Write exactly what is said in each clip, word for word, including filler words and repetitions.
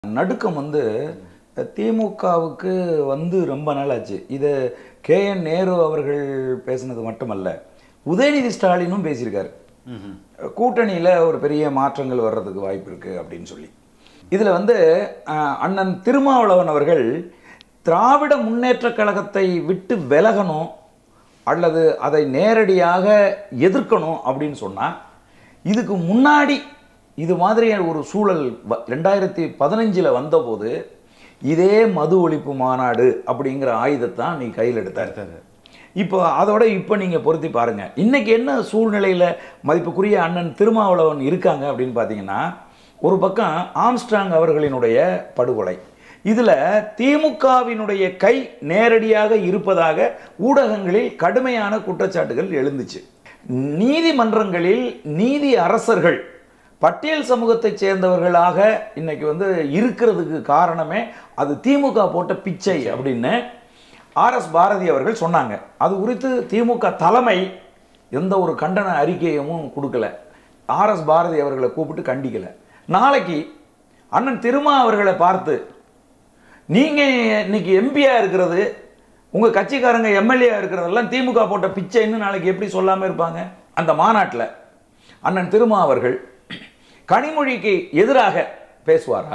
நடுக்கம் வந்து திமுகவுக்கு வந்து ரொம்ப நாள் ஆச்சு. இது கே என் நேரு அவர்கள் பேசினது மட்டுமல்ல, உதயநிதி ஸ்டாலினும் பேசியிருக்காரு. கூட்டணியில் ஒரு பெரிய மாற்றங்கள் வர்றதுக்கு வாய்ப்பு இருக்குது அப்படின்னு சொல்லி. இதில் வந்து அண்ணன் திருமாவளவன் அவர்கள் திராவிட முன்னேற்றக் கழகத்தை விட்டு விலகணும் அல்லது அதை நேரடியாக எதிர்க்கணும் அப்படின்னு சொன்னால், இதுக்கு முன்னாடி இது மாதிரியான ஒரு சூழல் ரெண்டாயிரத்தி பதினஞ்சில் வந்தபோது இதே மது ஒழிப்பு மாநாடு அப்படிங்கிற ஆயுதத்தான் நீ கையில் எடுத்தாரு. இப்போ அதோட இப்போ நீங்கள் பொருத்தி பாருங்கள், இன்றைக்கி என்ன சூழ்நிலையில் மதிப்புக்குரிய அண்ணன் திருமாவளவன் இருக்காங்க அப்படின்னு பார்த்தீங்கன்னா, ஒரு பக்கம் ஆம்ஸ்ட்ராங் அவர்களினுடைய படுகொலை, இதில் திமுகவினுடைய கை நேரடியாக இருப்பதாக ஊடகங்களில் கடுமையான குற்றச்சாட்டுகள் எழுந்துச்சு. நீதிமன்றங்களில் நீதி அரசர்கள் பட்டியல் சமூகத்தைச் சேர்ந்தவர்களாக இன்னைக்கு வந்து இருக்கிறதுக்கு காரணமே அது திமுக போட்ட பிச்சை அப்படின்னு ஆர் எஸ் பாரதி அவர்கள் சொன்னாங்க. அது குறித்து திமுக தலைமை எந்த ஒரு கண்டன அறிக்கையும் கொடுக்கல. ஆர் எஸ் பாரதி அவர்களை கூப்பிட்டு கண்டிக்கல. நாளைக்கு அண்ணன் திருமா அவர்களை பார்த்து, நீங்கள் இன்னைக்கு எம்பியா இருக்கிறது, உங்கள் கட்சிக்காரங்க எம்எல்ஏ இருக்கிறதெல்லாம் திமுக போட்ட பிச்சைன்னு நாளைக்கு எப்படி சொல்லாமல் இருப்பாங்க? அந்த மாநாட்டில் அண்ணன் திருமா அவர்கள் கனிமொழிக்கு எதிராக பேசுவாரா?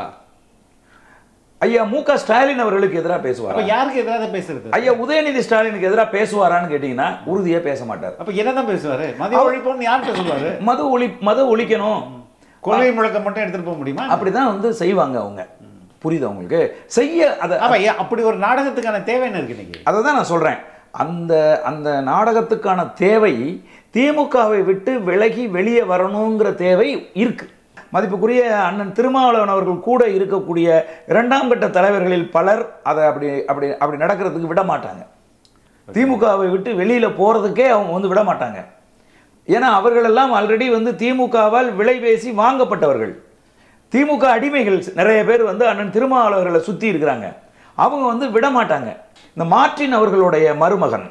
ஐயா மு க ஸ்டாலின் அவர்களுக்கு எதிராக பேசுவாரா? யாருக்கு எதிராக பேசுறது? ஐயா உதயநிதி ஸ்டாலினுக்கு எதிராக பேசுவாரான்னு கேட்டீங்கன்னா உறுதியா பேச மாட்டார். அப்ப என்னதான் பேசுவாரு? மது ஒழிப்புன்னு யார் பேசுவாரு? மது ஒழி மது ஒழிக்கணும், கொள்கை முழக்கம் மட்டும் எடுத்துட்டு போக முடியுமா? அப்படிதான் வந்து செய்வாங்க அவங்க. புரியுது உங்களுக்கு? செய்ய அதை அப்படி ஒரு நாடகத்துக்கான தேவை என்ன இருக்கு இன்னைக்கு? அதை தான் நான் சொல்றேன். அந்த அந்த நாடகத்துக்கான தேவை திமுகவை விட்டு விலகி வெளியே வரணுங்கிற தேவை இருக்கு. மதிப்புக்குரிய அண்ணன் திருமாவளவன் அவர்கள் கூட இருக்கக்கூடிய இரண்டாம் கட்ட தலைவர்களில் பலர் அதை அப்படி அப்படி அப்படி நடக்கிறதுக்கு விட மாட்டாங்க. திமுகவை விட்டு வெளியில போறதுக்கே அவங்க வந்து விட மாட்டாங்க. ஏன்னா அவர்கள் எல்லாம் ஆல்ரெடி வந்து திமுகவால் விலை பேசி வாங்கப்பட்டவர்கள். திமுக அடிமைகள் நிறைய பேர் வந்து அண்ணன் திருமாவளவர்களை சுத்தி இருக்கிறாங்க. அவங்க வந்து விட மாட்டாங்க. இந்த மார்ட்டின் அவர்களுடைய மருமகன்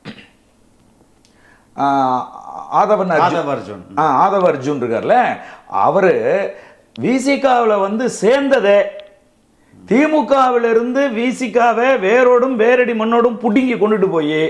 ஆதவன் அர்ஜுன் ஆதவ அர்ஜுன் இருக்கார்ல, அவரு விசிகாவில் வந்து சேர்ந்ததே திமுகவிலிருந்து விசிகாவை வேரோடும் வேரடி மண்ணோடும் புடுங்கி கொண்டுட்டு போய்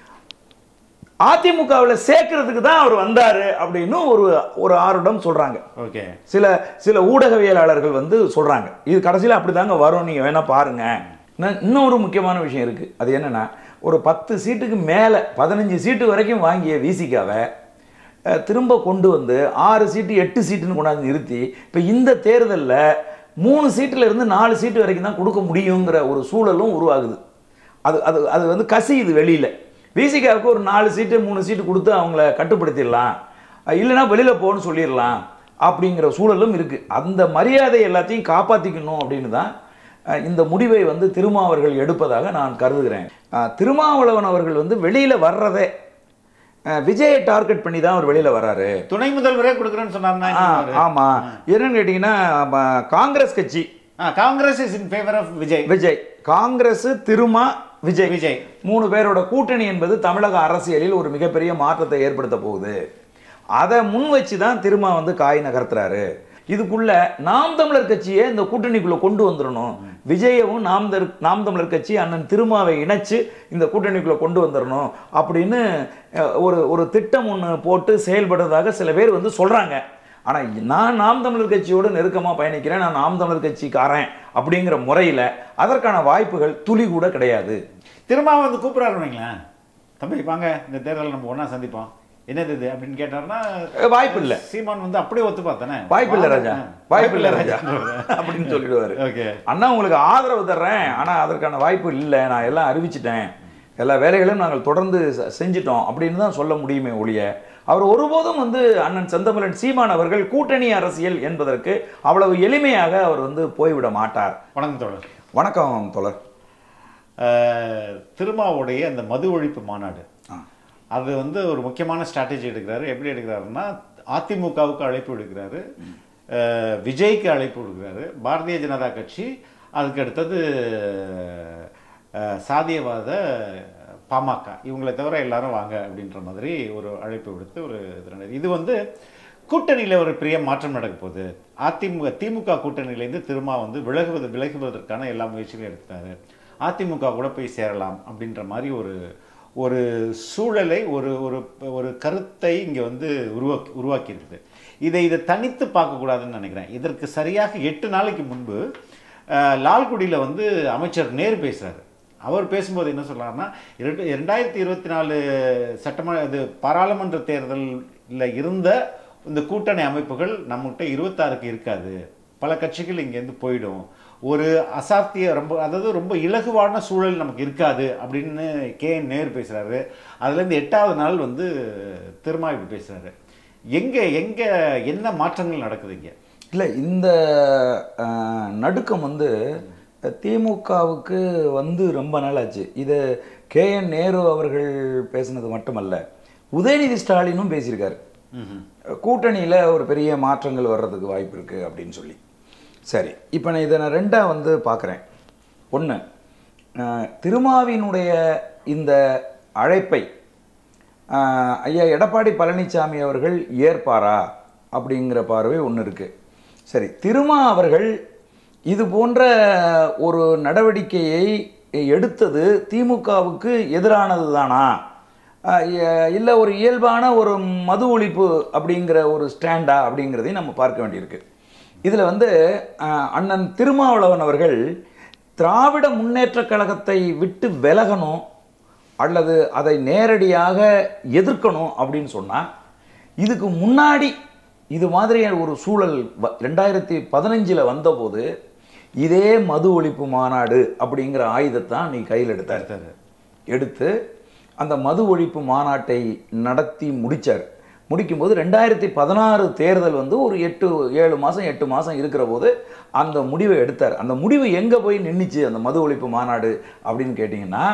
அதிமுகவில் சேர்க்கறதுக்கு தான் அவர் வந்தாரு அப்படின்னு ஒரு ஒரு ஆருடம் சொல்றாங்க. ஓகே, சில சில ஊடகவியலாளர்கள் வந்து சொல்றாங்க. இது கடைசியில் அப்படிதாங்க வரும், நீங்க வேணா பாருங்க. இன்னொரு முக்கியமான விஷயம் இருக்கு. அது என்னன்னா, ஒரு பத்து சீட்டுக்கு மேலே பதினஞ்சு சீட்டு வரைக்கும் வாங்கிய விசிகாவை திரும்ப கொண்டு வந்து ஆறு சீட்டு எட்டு சீட்டுன்னு கொண்டாந்து நிறுத்தி இப்போ இந்த தேர்தலில் மூணு சீட்டில் இருந்து நாலு சீட்டு வரைக்கும் தான் கொடுக்க முடியுங்கிற ஒரு சூழலும் உருவாகுது. அது அது அது வந்து கசியுது வெளியில். விசிகாவுக்கு ஒரு நாலு சீட்டு மூணு சீட்டு கொடுத்து அவங்கள கட்டுப்படுத்திடலாம், இல்லைன்னா வெளியில் போகணும்னு சொல்லிடலாம் அப்படிங்கிற சூழலும் இருக்குது. அந்த மரியாதை எல்லாத்தையும் காப்பாற்றிக்கணும் அப்படின்னு தான் இந்த முடிவை வந்து திருமாவர்கள் எடுப்பதாக நான் கருதுகிறேன். திருமாவளவன் அவர்கள் வந்து வெளியில வர்றதே விஜயை டார்கெட் பண்ணி தான் அவர் வெளியில வர்றாரு. துணை முதல்வரே கொடுக்குறேன்னு சொன்னாங்க. ஆமா, என்னன்னு கேட்டீங்கன்னா காங்கிரஸ் கட்சி, Congress is in favour of Vijay Vijay Congress Thiruma Vijay Vijay மூணு பேரோட கூட்டணி என்பது தமிழக அரசியலில் ஒரு மிகப்பெரிய மாற்றத்தை ஏற்படுத்த போகுது. அதை முன் வச்சு தான் திருமா வந்து காய் நகர்த்துறாரு. இதுக்குள்ள நாம் தமிழர் கட்சியை இந்த கூட்டணிக்குள்ள கொண்டு வந்துடணும், விஜயவும் நாம் நாம் தமிழர் கட்சி அண்ணன் திருமாவை இணைச்சு இந்த கூட்டணிக்குள்ள கொண்டு வந்துடணும் அப்படின்னு ஒரு ஒரு திட்டம் ஒன்று போட்டு செயல்படுறதாக சில பேர் வந்து சொல்றாங்க. ஆனால் நான் நாம் தமிழர் கட்சியோடு நெருக்கமாக பயணிக்கிறேன், நான் நாம் தமிழர் கட்சிக்காரன் அப்படிங்கிற முறையில் அதற்கான வாய்ப்புகள் துளி கூட கிடையாது. திருமாவை வந்து கூப்பிட்றாருங்களேன், தம்பி வாங்க இந்த தேர்தலில் நம்ம ஒன்றா சந்திப்போம், என்னது இது அப்படின்னு கேட்டாருன்னா வாய்ப்பு இல்லை. சீமான் வந்து அப்படியே ஒத்து பார்த்தானே, வாய்ப்பு இல்லை ராஜா, வாய்ப்பு இல்லை ராஜா அப்படின்னு சொல்லிடுவாரு. ஓகே அண்ணா உங்களுக்கு ஆதரவு தர்றேன், ஆனால் அதற்கான வாய்ப்பு இல்லை, நான் எல்லாம் அறிவிச்சிட்டேன், எல்லா வேலைகளும் நாங்கள் தொடர்ந்து செஞ்சிட்டோம் அப்படின்னு தான் சொல்ல முடியுமே ஒழிய, அவர் ஒருபோதும் வந்து அண்ணன் செந்தமிழன் சீமான் அவர்கள் கூட்டணி அரசியல் என்பதற்கு அவ்வளவு எளிமையாக அவர் வந்து போய்விட மாட்டார். வணக்கம் தோழர். வணக்கம் தோழர். திருமாவுடைய அந்த மது ஒழிப்பு மாநாடு அது வந்து ஒரு முக்கியமான ஸ்ட்ராட்டஜி எடுக்கிறாரு. எப்படி எடுக்கிறாருன்னா, அதிமுகவுக்கு அழைப்பு விடுக்கிறாரு, விஜய்க்கு அழைப்பு விடுக்கிறாரு, பாரதிய ஜனதா கட்சி, அதுக்கு அடுத்தது சாதியவாத பாமக, இவங்களை தவிர எல்லாரும் வாங்க அப்படின்ற மாதிரி ஒரு அழைப்பு விடுத்து ஒரு இது இது வந்து கூட்டணியில் ஒரு பெரிய மாற்றம் நடக்க போகுது. அதிமுக திமுக கூட்டணியிலேருந்து திருமா வந்து விலகுவது விலகுவதற்கான எல்லா முயற்சிகளும் எடுத்தாரு. அதிமுக கூட போய் சேரலாம் அப்படின்ற மாதிரி ஒரு ஒரு சூழலை ஒரு ஒரு ஒரு கருத்தை இங்கே வந்து உருவாக்கி உருவாக்கியிருக்குது. இதை இதை தனித்து பார்க்கக்கூடாதுன்னு நினைக்கிறேன். இதற்கு சரியாக எட்டு நாளைக்கு முன்பு லால்குடியில் வந்து அமைச்சர் நேரு பேசுகிறார். அவர் பேசும்போது என்ன சொல்கிறாருன்னா, இரண்டு ரெண்டாயிரத்தி இருபத்தி நாலு சட்டமன்ற இது பாராளுமன்ற தேர்தலில் இருந்த இந்த கூட்டணி அமைப்புகள் நம்மகிட்ட இருபத்தாறுக்கு இருக்காது, பல கட்சிகள் இங்கேருந்து போயிடும், ஒரு அசாத்திய ரொம்ப அதாவது ரொம்ப இலகுவான சூழல் நமக்கு இருக்காது அப்படின்னு கே என் நேரு பேசுகிறாரு. அதுலேருந்து எட்டாவது நாள் வந்து திருமா இப்படி பேசுகிறாரு. எங்கே எங்கே என்ன மாற்றங்கள் நடக்குது இங்கே? இல்லை, இந்த நடுக்கம் வந்து திமுகவுக்கு வந்து ரொம்ப நாள் ஆச்சு. இது கே என் நேரு அவர்கள் பேசினது மட்டுமல்ல, உதயநிதி ஸ்டாலினும் பேசியிருக்காரு. கூட்டணியில் ஒரு பெரிய மாற்றங்கள் வர்றதுக்கு வாய்ப்பு இருக்குது அப்படின்னு சொல்லி. சரி, இப்போ நான் இதை நான் ரெண்டாக வந்து பார்க்குறேன். ஒன்று, திருமாவினுடைய இந்த அழைப்பை ஐயா எடப்பாடி பழனிசாமி அவர்கள் ஏற்பாரா அப்படிங்கிற பார்வை ஒன்று இருக்குது. சரி, திருமா அவர்கள் இது போன்ற ஒரு நடவடிக்கையை எடுத்தது திமுகவுக்கு எதிரானது தானா, இல்லை ஒரு இயல்பான ஒரு மது ஒழிப்பு அப்படிங்கிற ஒரு ஸ்டாண்டா அப்படிங்கிறதையும் நம்ம பார்க்க வேண்டியிருக்கு. இதில் வந்து அண்ணன் திருமாவளவன் அவர்கள் திராவிட முன்னேற்ற கழகத்தை விட்டு விலகணும் அல்லது அதை நேரடியாக எதிர்க்கணும் அப்படின்னு சொன்னால், இதுக்கு முன்னாடி இது மாதிரியான ஒரு சூழல் ரெண்டாயிரத்தி பதினஞ்சில் வந்தபோது இதே மது ஒழிப்பு மாநாடு அப்படிங்கிற ஆயுதத்தான் நீ கையில் எடுத்தார். எடுத்து அந்த மது ஒழிப்பு மாநாட்டை நடத்தி முடித்தார். முடிக்கும்போது ரெண்டாயிரத்தி பதினாறு தேர்தல் வந்து ஒரு எட்டு ஏழு மாதம் எட்டு மாதம் இருக்கிற போது அந்த முடிவை எடுத்தார். அந்த முடிவு எங்கே போய் நின்றுச்சு அந்த மது ஒழிப்பு மாநாடு அப்படின்னு கேட்டிங்கன்னா,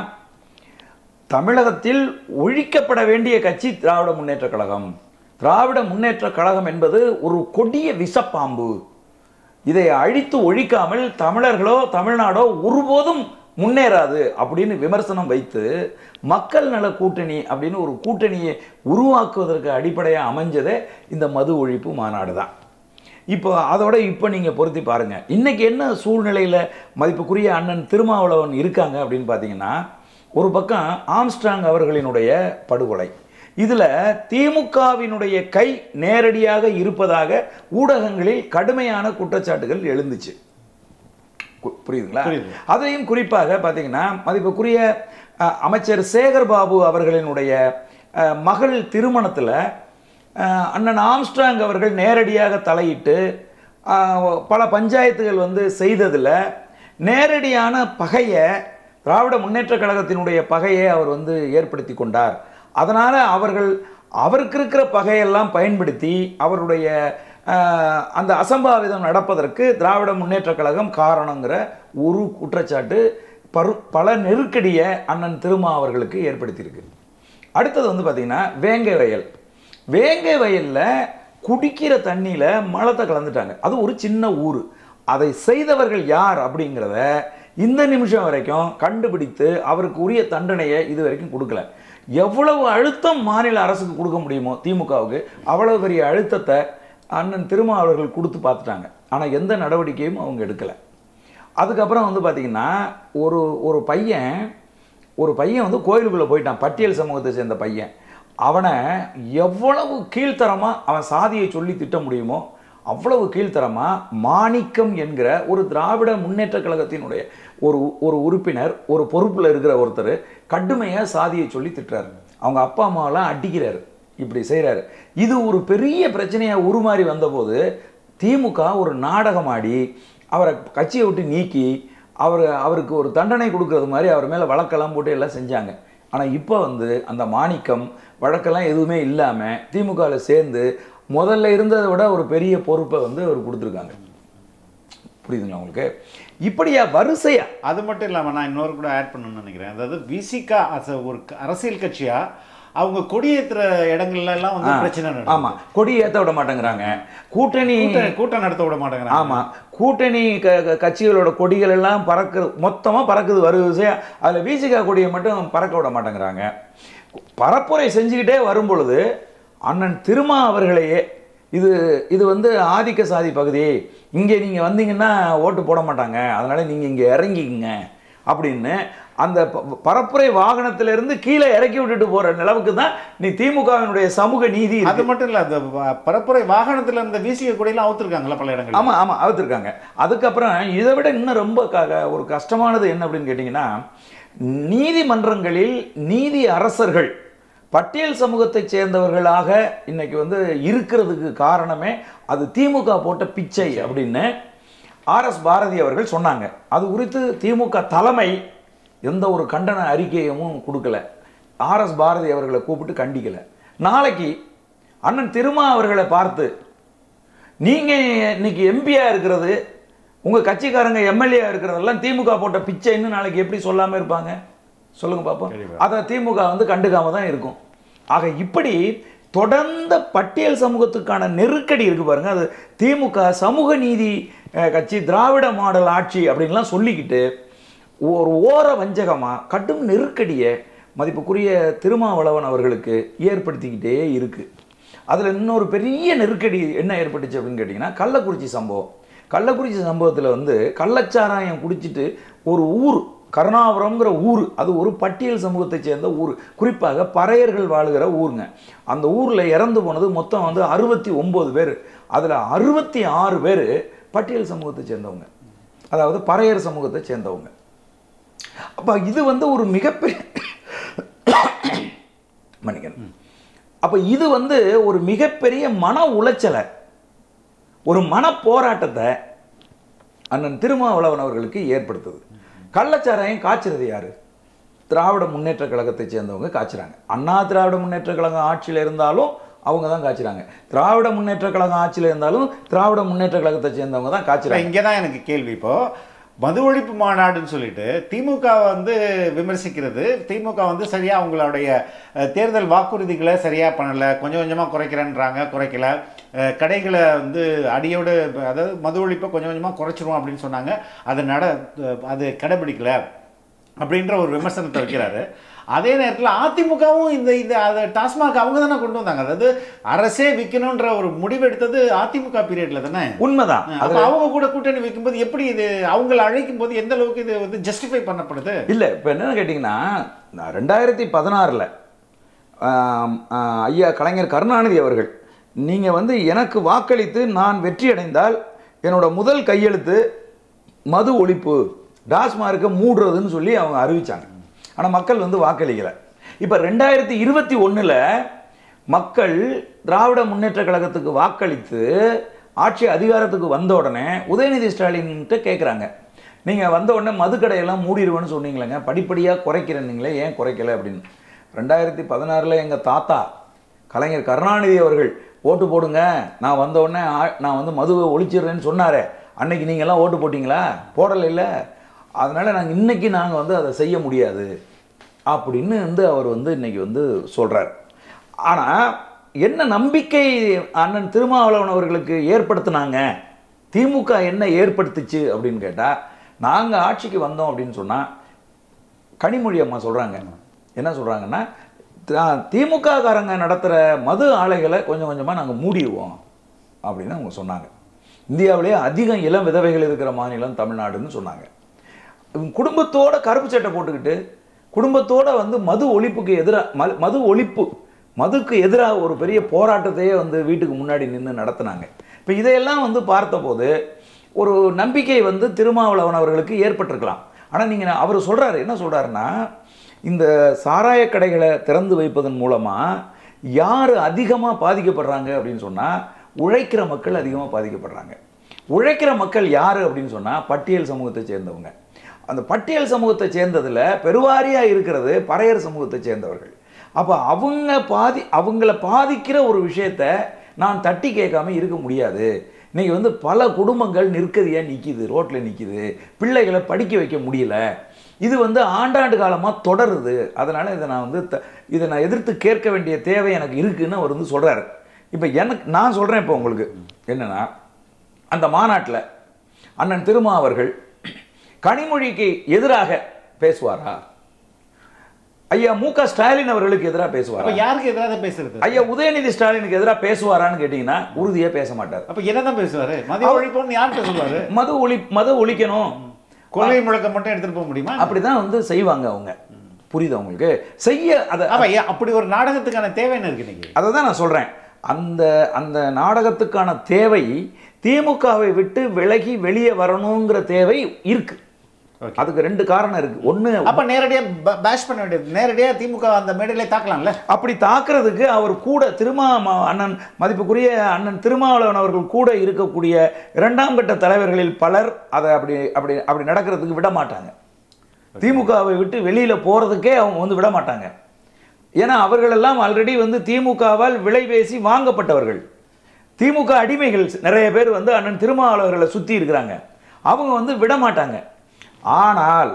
தமிழகத்தில் ஒழிக்கப்பட வேண்டிய கட்சி திராவிட முன்னேற்ற கழகம். திராவிட முன்னேற்ற கழகம் என்பது ஒரு கொடிய விஷப்பாம்பு. இதை அழித்து ஒழிக்காமல் தமிழர்களோ தமிழ்நாடோ ஒருபோதும் முன்னேறாது அப்படின்னு விமர்சனம் வைத்து மக்கள் நல கூட்டணி அப்படின்னு ஒரு கூட்டணியை உருவாக்குவதற்கு அடிப்படையாக அமைஞ்சதே இந்த மது ஒழிப்பு மாநாடு தான். இப்போ அதோட இப்போ நீங்கள் பொருத்தி பாருங்கள், இன்றைக்கி என்ன சூழ்நிலையில் மதிப்புக்குரிய அண்ணன் திருமாவளவன் இருக்காங்க அப்படின்னு பார்த்தீங்கன்னா, ஒரு பக்கம் ஆம்ஸ்ட்ராங் அவர்களினுடைய படுகொலை, இதில் திமுகவினுடைய கை நேரடியாக இருப்பதாக ஊடகங்களில் கடுமையான குற்றச்சாட்டுகள் எழுந்துச்சு. புரியுதுங்களா? அதையும் குறிப்பாக பார்த்தீங்கன்னா, மதிப்புக்குரிய அமைச்சர் சேகர் பாபு அவர்களினுடைய மகள் திருமணத்தில் அண்ணன் ஆம்ஸ்ட்ராங் அவர்கள் நேரடியாக தலையிட்டு பல பஞ்சாயத்துகள் வந்து செய்ததில் நேரடியான பகையை, திராவிட முன்னேற்ற கழகத்தினுடைய பகையை அவர் வந்து ஏற்படுத்தி கொண்டார். அதனால் அவர்கள் அவருக்கு இருக்கிற பகையெல்லாம் பயன்படுத்தி அவருடைய அந்த அசம்பாவிதம் நடப்பதற்கு திராவிட முன்னேற்ற கழகம் காரணங்கிற ஒரு குற்றச்சாட்டு பரு பல நெருக்கடியை அண்ணன் திருமா அவர்களுக்கு ஏற்படுத்தியிருக்கு. அடுத்தது வந்து பார்த்திங்கன்னா, வேங்கை வயல். வேங்கை வயலில் குடிக்கிற தண்ணியில் மலத்தை கலந்துட்டாங்க. அது ஒரு சின்ன ஊர். அதை செய்தவர்கள் யார் அப்படிங்கிறத இந்த நிமிஷம் வரைக்கும் கண்டுபிடித்து அவருக்கு உரிய தண்டனையை இது வரைக்கும் கொடுக்கல. எவ்வளவு அழுத்தம் மாநில அரசுக்கு கொடுக்க முடியுமோ திமுகவுக்கு அவ்வளவு பெரிய அழுத்தத்தை அண்ணன் திருமா அவர்கள் கொடுத்து பார்த்துட்டாங்க. ஆனால் எந்த நடவடிக்கையும் அவங்க எடுக்கலை. அதுக்கப்புறம் வந்து பார்த்திங்கன்னா, ஒரு ஒரு பையன் ஒரு பையன் வந்து கோயிலுக்குள்ளே போயிட்டான், பட்டியல் சமூகத்தை சேர்ந்த பையன். அவனை எவ்வளவு கீழ்த்தரமாக அவன் சாதியை சொல்லி திட்ட முடியுமோ அவ்வளவு கீழ்த்தரமாக மாணிக்கம் என்கிற ஒரு திராவிட முன்னேற்ற கழகத்தினுடைய ஒரு ஒரு உறுப்பினர், ஒரு பொறுப்பில் இருக்கிற ஒருத்தர் கடுமையாக சாதியை சொல்லி திட்டுறாரு. அவங்க அப்பா அம்மாவெல்லாம் அடிக்கிறாரு, இப்படி செய்கிறாரு. இது ஒரு பெரிய பிரச்சனையாக உருமாறி வந்தபோது திமுக ஒரு நாடகம் ஆடி அவரை கட்சியை விட்டு நீக்கி அவர் அவருக்கு ஒரு தண்டனை கொடுக்கறது மாதிரி அவர் மேலே வழக்கெல்லாம் போட்டு எல்லாம் செஞ்சாங்க. ஆனால் இப்போ வந்து அந்த மாணிக்கம் வழக்கெல்லாம் எதுவுமே இல்லாமல் திமுகவில் சேர்ந்து முதல்ல இருந்ததை விட ஒரு பெரிய பொறுப்பை வந்து அவர் கொடுத்துருக்காங்க. புரியுதுங்களா உங்களுக்கு? இப்படியா வரிசையா? அது மட்டும் இல்லாமல் நான் இன்னொரு கூட ஆட் பண்ணணும்னு நினைக்கிறேன். அதாவது விசிகா ஒரு அரசியல் கட்சியா அவங்க கொடியேற்றுற இடங்கள்ல எல்லாம் வந்து பிரச்சனை நடக்கும். ஆமா, கொடி ஏற்ற விட மாட்டேங்கிறாங்க, கூட்டணி கூட்டம் நடத்த விட மாட்டேங்கிறாங்க. ஆமா, கூட்டணி கட்சிகளோட கொடிகள் எல்லாம் பறக்குது, மொத்தமா பறக்குது வரிசையா. அதுல விசிகா கொடியை மட்டும் பறக்க விட மாட்டேங்கிறாங்க. பரப்புரை செஞ்சுக்கிட்டே வரும் பொழுது அண்ணன் திருமா அவர்களையே இது இது வந்து ஆதிக்க சாதி பகுதி, இங்கே நீங்கள் வந்தீங்கன்னா ஓட்டு போட மாட்டாங்க, அதனால் நீங்கள் இங்கே இறங்கிங்க அப்படின்னு அந்த பரப்புரை வாகனத்திலிருந்து கீழே இறக்கி விட்டுட்டு போகிற நிலவுக்கு தான் நீ திமுகவினுடைய சமூக நீதி. அது மட்டும் இல்லை, அந்த பரப்புரை வாகனத்தில் இந்த வீசிய கொடியெல்லாம் அவுத்துருக்காங்களா பல இடங்கள்? ஆமாம் ஆமாம் அவுத்துருக்காங்க. அதுக்கப்புறம் இதை விட இன்னும் ரொம்ப ஒரு கஷ்டமானது என்ன அப்படின்னு கேட்டிங்கன்னா, நீதிமன்றங்களில் நீதி அரசர்கள் பட்டியல் சமூகத்தை சேர்ந்தவர்களாக இன்னைக்கு வந்து இருக்கிறதுக்கு காரணமே அது திமுக போட்ட பிச்சை அப்படின்னு ஆர் எஸ் பாரதி அவர்கள் சொன்னாங்க. அது குறித்து திமுக தலைமை எந்த ஒரு கண்டன அறிக்கையும் கொடுக்கல. ஆர் எஸ் பாரதி அவர்களை கூப்பிட்டு கண்டிக்கல. நாளைக்கு அண்ணன் திருமா அவர்களை பார்த்து நீங்க இன்னைக்கு எம்பியா இருக்கிறது, உங்க கட்சிக்காரங்க எம்எல்ஏ இருக்கிறதெல்லாம் திமுக போட்ட பிச்சைன்னு நாளைக்கு எப்படி சொல்லாம இருப்பாங்க சொல்லுங்க பாப்போம். அதை திமுக வந்து கண்டுக்காம தான் இருக்கும். ஆக இப்படி தொடர்ந்த பட்டியல் சமூகத்துக்கான நெருக்கடி இருக்கு பாருங்க. அது திமுக சமூக நீதி கட்சி, திராவிட மாடல் ஆட்சி அப்படின்லாம் சொல்லிக்கிட்டு ஒரு ஓர வஞ்சகமா கடும் நெருக்கடியை மதிப்புக்குரிய திருமாவளவன் அவர்களுக்கு ஏற்படுத்திக்கிட்டே இருக்கு. அதில் இன்னொரு பெரிய நெருக்கடி என்ன ஏற்பட்டுச்சு அப்படின்னு கேட்டிங்கன்னா, கள்ளக்குறிச்சி சம்பவம். கள்ளக்குறிச்சி சம்பவத்தில் வந்து கள்ளச்சாராயம் குடிச்சிட்டு ஒரு ஊர் கருணாபுரம்ங்கிற ஊர், அது ஒரு பட்டியல் சமூகத்தை சேர்ந்த ஊர், குறிப்பாக பறையர்கள் வாழுகிற ஊருங்க. அந்த ஊரில் இறந்து போனது மொத்தம் வந்து அறுபத்தி ஒம்பது பேர். அதில் அறுபத்தி ஆறு பேர் பட்டியல் சமூகத்தை சேர்ந்தவங்க, அதாவது பறையர் சமூகத்தை சேர்ந்தவங்க. அப்போ இது வந்து ஒரு மிகப்பெரிய மன்னிக்கணும் அப்போ இது வந்து ஒரு மிகப்பெரிய மன உளைச்சலை, ஒரு மன போராட்டத்தை அண்ணன் திருமாவளவன் அவர்களுக்கு ஏற்படுத்துது. கள்ளச்சாராயம் காய்ச்சறது யாரு? திராவிட முன்னேற்ற கழகத்தை சேர்ந்தவங்க காய்ச்சுறாங்க. அண்ணா திராவிட முன்னேற்ற கழகம் ஆட்சியில் இருந்தாலும் அவங்க தான் காய்ச்சுறாங்க. திராவிட முன்னேற்ற கழகம் ஆட்சியில் இருந்தாலும் திராவிட முன்னேற்ற கழகத்தை சேர்ந்தவங்க தான் காய்ச்சுறாங்க. இங்கே தான் எனக்கு கேள்வி. இப்போ மது ஒழிப்பு மாநாடுன்னு சொல்லிட்டு திமுக வந்து விமர்சிக்கிறது, திமுக வந்து சரியா அவங்களுடைய தேர்தல் வாக்குறுதிகளை சரியா பண்ணல, கொஞ்சம் கொஞ்சமா குறைக்கிறேன்றாங்க, குறைக்கல, கடைகளை வந்து அடியோடு, அதாவது மது ஒழிப்பை கொஞ்சம் கொஞ்சமா குறைச்சிருவோம் அப்படின்னு சொன்னாங்க, அதை நட அது கடைபிடிக்கல அப்படின்ற ஒரு விமர்சனத்தை வைக்கிறாரு. அதே நேரத்தில் அதிமுகவும் இந்த இந்த அதை டாஸ்மாக் அவங்க தானே கொண்டு வந்தாங்க, அதாவது அரசே விற்கணுன்ற ஒரு முடிவு எடுத்தது அதிமுக பீரியட்ல தானே. உண்மைதான். அப்போ அவங்க கூட கூட்டணி வைக்கும்போது எப்படி இது அவங்களை அழைக்கும் போது எந்த அளவுக்கு இது வந்து ஜஸ்டிஃபை பண்ணப்படுது? இல்லை, இப்போ என்னன்னு கேட்டிங்கன்னா, ரெண்டாயிரத்தி பதினாறில் ஐயா கலைஞர் கருணாநிதி அவர்கள், நீங்கள் வந்து எனக்கு வாக்களித்து நான் வெற்றி அடைந்தால் என்னோட முதல் கையெழுத்து மது ஒழிப்பு, டாஸ்மார்க்கை மூடுறதுன்னு சொல்லி அவங்க அறிவித்தாங்க. ஆனால் மக்கள் வந்து வாக்களிக்கலை. இப்போ ரெண்டாயிரத்தி இருபத்தி ஒன்றில் மக்கள் திராவிட முன்னேற்ற கழகத்துக்கு வாக்களித்து ஆட்சி அதிகாரத்துக்கு வந்த உடனே உதயநிதி ஸ்டாலின்கிட்ட கேட்குறாங்க, நீங்கள் வந்த உடனே மதுக்கடையெல்லாம் மூடிடுவேன்னு சொன்னீங்களேங்க, படிப்படியாக குறைக்கிறேன்னீங்களே, ஏன் குறைக்கலை அப்படின்னு. ரெண்டாயிரத்தி பதினாறில் எங்கள் தாத்தா கலைஞர் கருணாநிதி அவர்கள் ஓட்டு போடுங்க, நான் வந்த உடனே நான் வந்து மதுவை ஒழிச்சிடுறேன்னு சொன்னார். அன்னைக்கு நீங்கள்லாம் ஓட்டு போட்டிங்களா? போடலை. இல்லை. அதனால் நாங்கள் இன்றைக்கி நாங்கள் வந்து அதை செய்ய முடியாது அப்படின்னு வந்து அவர் வந்து இன்றைக்கி வந்து சொல்கிறார். ஆனால் என்ன நம்பிக்கை அண்ணன் திருமாவளவன் அவர்களுக்கு ஏற்படுத்தினாங்க, திமுக என்ன ஏற்படுத்துச்சு அப்படின்னு கேட்டால், நாங்கள் ஆட்சிக்கு வந்தோம் அப்படின்னு சொன்னால் கனிமொழி அம்மா சொல்கிறாங்க, என்ன சொல்கிறாங்கன்னா, திமுக காரங்க நடத்துகிற மது ஆலைகளை கொஞ்சம் கொஞ்சமாக நாங்கள் மூடிடுவோம் அப்படின்னு அவங்க சொன்னாங்க. இந்தியாவிலேயே அதிகம் இளம் விதவைகள் இருக்கிற மாநிலம் தமிழ்நாடுன்னு சொன்னாங்க. குடும்பத்தோட கருப்பு சட்டை போட்டுக்கிட்டு குடும்பத்தோட வந்து மது ஒழிப்புக்கு எதிராக மது ஒழிப்பு மதுக்கு எதிராக ஒரு பெரிய போராட்டத்தையே வந்து வீட்டுக்கு முன்னாடி நின்று நடத்தினாங்க. இப்போ இதையெல்லாம் வந்து பார்த்தபோது ஒரு நம்பிக்கை வந்து திருமாவளவன் அவர்களுக்கு ஏற்பட்டிருக்கலாம். ஆனால் நீங்கள் அவர் சொல்கிறாரு, என்ன சொல்கிறாருன்னா, இந்த சாராய கடைகளை திறந்து வைப்பதன் மூலமாக யார் அதிகமாக பாதிக்கப்படுறாங்க அப்படின்னு சொன்னால் உழைக்கிற மக்கள் அதிகமாக பாதிக்கப்படுறாங்க. உழைக்கிற மக்கள் யார் அப்படின்னு சொன்னால் பட்டியல் சமூகத்தை சேர்ந்தவங்க. அந்த பட்டியல் சமூகத்தை சேர்ந்ததில் பெருவாரியாக இருக்கிறது பறையர் சமூகத்தை சேர்ந்தவர்கள். அப்போ அவங்க பாதி அவங்கள பாதிக்கிற ஒரு விஷயத்தை நான் தட்டி கேட்காம இருக்க முடியாது. இன்றைக்கி வந்து பல குடும்பங்கள் நிற்கதியாக நிற்கிது, ரோட்டில் நிற்கிது, பிள்ளைகளை படிக்க வைக்க முடியல. இது வந்து ஆண்டாண்டு காலமாக தொடருது. அதனால் இதை நான் வந்து த இதை நான் எதிர்த்து கேட்க வேண்டிய தேவை எனக்கு இருக்குதுன்னு அவர் வந்து சொல்கிறாரு. இப்போ எனக்கு நான் சொல்கிறேன், இப்போ உங்களுக்கு என்னென்னா, அந்த மாநாட்டில் அண்ணன் திருமா அவர்கள் கனிமொழிக்கு எதிராக பேசுவாரா? ஐயா மு க ஸ்டாலின் அவர்களுக்கு எதிராக பேசுவார். அப்ப யாருக்கு எதிராக பேசுறது? ஐயா உதயநிதி ஸ்டாலினுக்கு எதிராக பேசுவாரான்னு கேட்டீங்கன்னா உறுதியா பேச மாட்டார். அப்ப என்னதான் பேசுவாரு? மது ஒழிப்புன்னு யார்கிட்ட சொல்லுவாரு? மது ஒழி மது ஒழிக்கணும், கொள்கை முழக்கம் மட்டும் எடுத்துட்டு போக முடியுமா? அப்படிதான் வந்து செய்வாங்க அவங்க. புரியுது உங்களுக்கு? செய்ய அதை அப்படி ஒரு நாடகத்துக்கான தேவை என்ன இருக்கு இன்னைக்கு? அதை தான் நான் சொல்றேன். அந்த அந்த நாடகத்துக்கான தேவை திமுகவை விட்டு விலகி வெளியே வரணுங்கிற தேவை இருக்கு. அதுக்கு ரெண்டு காரணம் இருக்கு. ஒண்ணு, அப்ப நேரடியா பேஷ் பண்ண வேண்டியது, நேரடியா திமுக அந்த மேடையில தாக்கலாம்ல. அப்படி தாக்குறதுக்கு அவர் கூட திருமா அண்ணன் மதிப்புக்குரிய அண்ணன் திருமாவளவன் அவர்கள் கூட இருக்கக்கூடிய இரண்டாம் கட்ட தலைவர்களில் பலர் அதை அப்படி அப்படி அப்படி நடக்கிறதுக்கு விட மாட்டாங்க. திமுகவை விட்டு வெளியில போறதுக்கே அவங்க வந்து விட மாட்டாங்க. ஏன்னா அவர்கள் எல்லாம் ஆல்ரெடி வந்து திமுகவால் விலை பேசி வாங்கப்பட்டவர்கள். திமுக அடிமைகள் நிறைய பேர் வந்து அண்ணன் திருமாவளவர்களை சுத்தி இருக்கிறாங்க. அவங்க வந்து விட மாட்டாங்க. ஆனால்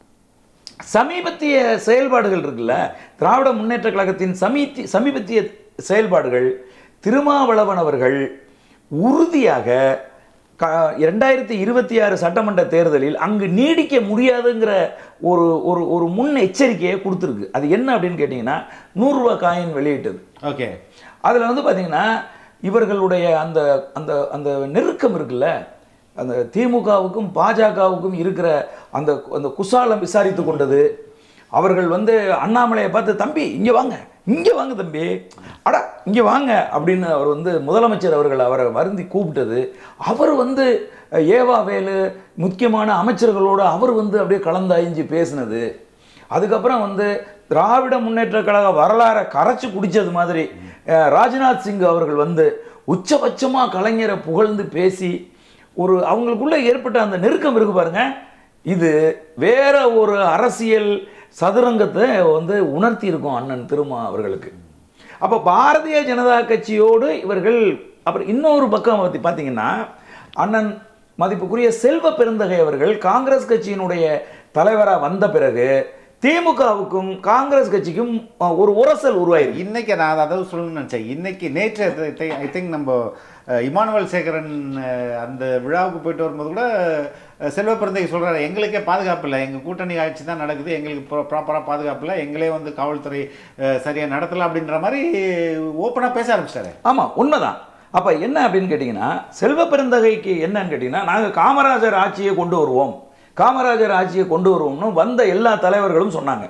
சமீபத்திய செயல்பாடுகள் இருக்குல்ல, திராவிட முன்னேற்ற கழகத்தின் சமீபத்தி சமீபத்திய செயல்பாடுகள் திருமாவளவன் அவர்கள் உறுதியாக இரண்டாயிரத்தி இருபத்தி ஆறு சட்டமன்ற தேர்தலில் அங்கு நீடிக்க முடியாதுங்கிற ஒரு ஒரு ஒரு முன் எச்சரிக்கையை கொடுத்துருக்கு. அது என்ன அப்படின்னு கேட்டிங்கன்னா, நூறுரூவா காயின் வெளியிட்டது. ஓகே, அதில் வந்து பார்த்தீங்கன்னா இவர்களுடைய அந்த அந்த அந்த நெருக்கம் இருக்குல்ல, அந்த திமுகவுக்கும் பாஜகவுக்கும் இருக்கிற அந்த அந்த குசாலம் விசாரித்து கொண்டது. அவர்கள் வந்து அண்ணாமலையை பார்த்து, தம்பி இங்கே வாங்க, இங்கே வாங்க தம்பி, அடா இங்கே வாங்க அப்படின்னு அவர் வந்து முதலமைச்சர் அவர்கள் அவரை வருந்தி கூப்பிட்டது. அவர் வந்து ஏவா வேலு முக்கியமான அமைச்சர்களோடு அவர் வந்து அப்படியே கலந்தாய்ஞ்சி பேசினது. அதுக்கப்புறம் வந்து திராவிட முன்னேற்ற கழக வரலாறை கரைச்சி குடித்தது மாதிரி ராஜ்நாத் சிங் அவர்கள் வந்து உச்சபட்சமாக கலைஞரை புகழ்ந்து பேசி ஒரு அவங்களுக்குள்ள ஏற்பட்ட அந்த நெருக்கம் இருக்கு பாருங்க. இது வேற ஒரு அரசியல் சதுரங்கத்தை வந்து உணர்த்தி இருக்கும் அண்ணன் திருமா அவர்களுக்கு. அப்போ பாரதிய ஜனதா கட்சியோடு இவர்கள் அப்புறம் இன்னொரு பக்கம் பற்றி பார்த்தீங்கன்னா, அண்ணன் மதிப்புக்குரிய செல்வ பெருந்தகை அவர்கள் காங்கிரஸ் கட்சியினுடைய தலைவராக வந்த பிறகு திமுகவுக்கும் காங்கிரஸ் கட்சிக்கும் ஒரு உரசல் உருவாயிருக்கு. இன்னைக்கு நான் அதாவது சொல்லணும்னு நினைச்சேன். இன்னைக்கு நேற்று ஐ திங்க் நம்ம இமானுவேல் சேகரன் அந்த விழாவுக்கு போயிட்டு வரும்போது கூட செல்வ பெருந்தகை சொல்றாரு, எங்களுக்கே பாதுகாப்பு இல்லை, எங்கள் கூட்டணி ஆட்சி தான் நடக்குது, எங்களுக்கு ப்ராப்பராக பாதுகாப்பு இல்லை, எங்களே வந்து காவல்துறை சரியாக நடத்தலாம் அப்படின்ற மாதிரி ஓப்பனாக பேச ஆரம்பிச்சிட்டாரு. ஆமாம், உண்மைதான். அப்போ என்ன அப்படின்னு கேட்டிங்கன்னா, செல்வ பெருந்தகைக்கு என்னன்னு கேட்டிங்கன்னா, நாங்கள் காமராஜர் ஆட்சியை கொண்டு வருவோம், காமராஜர் ஆட்சியை கொண்டு வருவோம்னு வந்த எல்லா தலைவர்களும் சொன்னாங்க.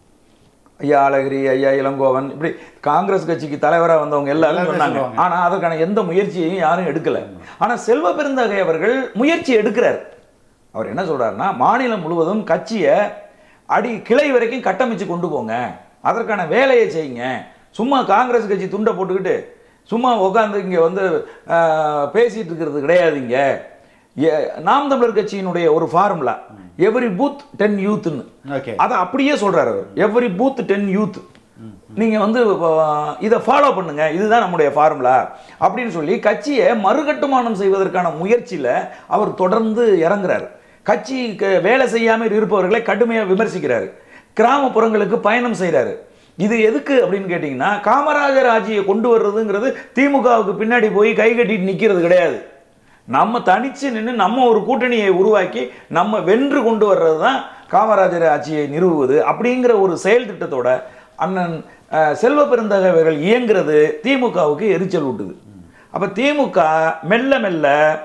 ஐயா அழகிரி, ஐயா இளங்கோவன், இப்படி காங்கிரஸ் கட்சிக்கு தலைவராக வந்தவங்க எல்லாரும் சொன்னாங்க. ஆனால் அதற்கான எந்த முயற்சியையும் யாரும் எடுக்கலை. ஆனால் செல்வ பெருந்தகை அவர்கள் முயற்சி எடுக்கிறார். அவர் என்ன சொல்றாருன்னா, மாநிலம் முழுவதும் கட்சியை அடி கிளை வரைக்கும் கட்டமைச்சு கொண்டு போங்க, அதற்கான வேலையை செய்யுங்க. சும்மா காங்கிரஸ் கட்சி துண்டை போட்டுக்கிட்டு சும்மா உட்காந்து இங்கே வந்து பேசிட்டு இருக்கிறது கிடையாதுங்க. நாம் தமிழர் கட்சியினுடைய ஒரு ஃபார்முலா எவ்ரி பூத் டென் யூத்னு, அதை அப்படியே சொல்றாரு அவர். எவ்ரி பூத் டென் யூத், நீங்க வந்து இதை ஃபாலோ பண்ணுங்க, இதுதான் நம்முடைய ஃபார்முலா அப்படின்னு சொல்லி கட்சியை மறுகட்டுமானம் செய்வதற்கான முயற்சியில அவர் தொடர்ந்து இறங்குறாரு. கட்சிக்கு வேலை செய்யாமல் இருப்பவர்களை கடுமையாக விமர்சிக்கிறாரு. கிராமப்புறங்களுக்கு பயணம் செய்கிறாரு. இது எதுக்கு அப்படின்னு கேட்டிங்கன்னா, காமராஜர் ஆட்சியை கொண்டு வர்றதுங்கிறது திமுகவுக்கு பின்னாடி போய் கை கட்டிட்டு நிற்கிறது கிடையாது. நம்ம தனிச்சு நின்று நம்ம ஒரு கூட்டணியை உருவாக்கி நம்ம வென்று கொண்டு வர்றது தான் காமராஜர் ஆட்சியை நிறுவுவது அப்படிங்கிற ஒரு செயல் திட்டத்தோட அண்ணன் செல்வ பெருந்தகை அவர்கள் இயங்குறது திமுகவுக்கு எரிச்சல் ஊட்டுது. அப்போ திமுக மெல்ல மெல்ல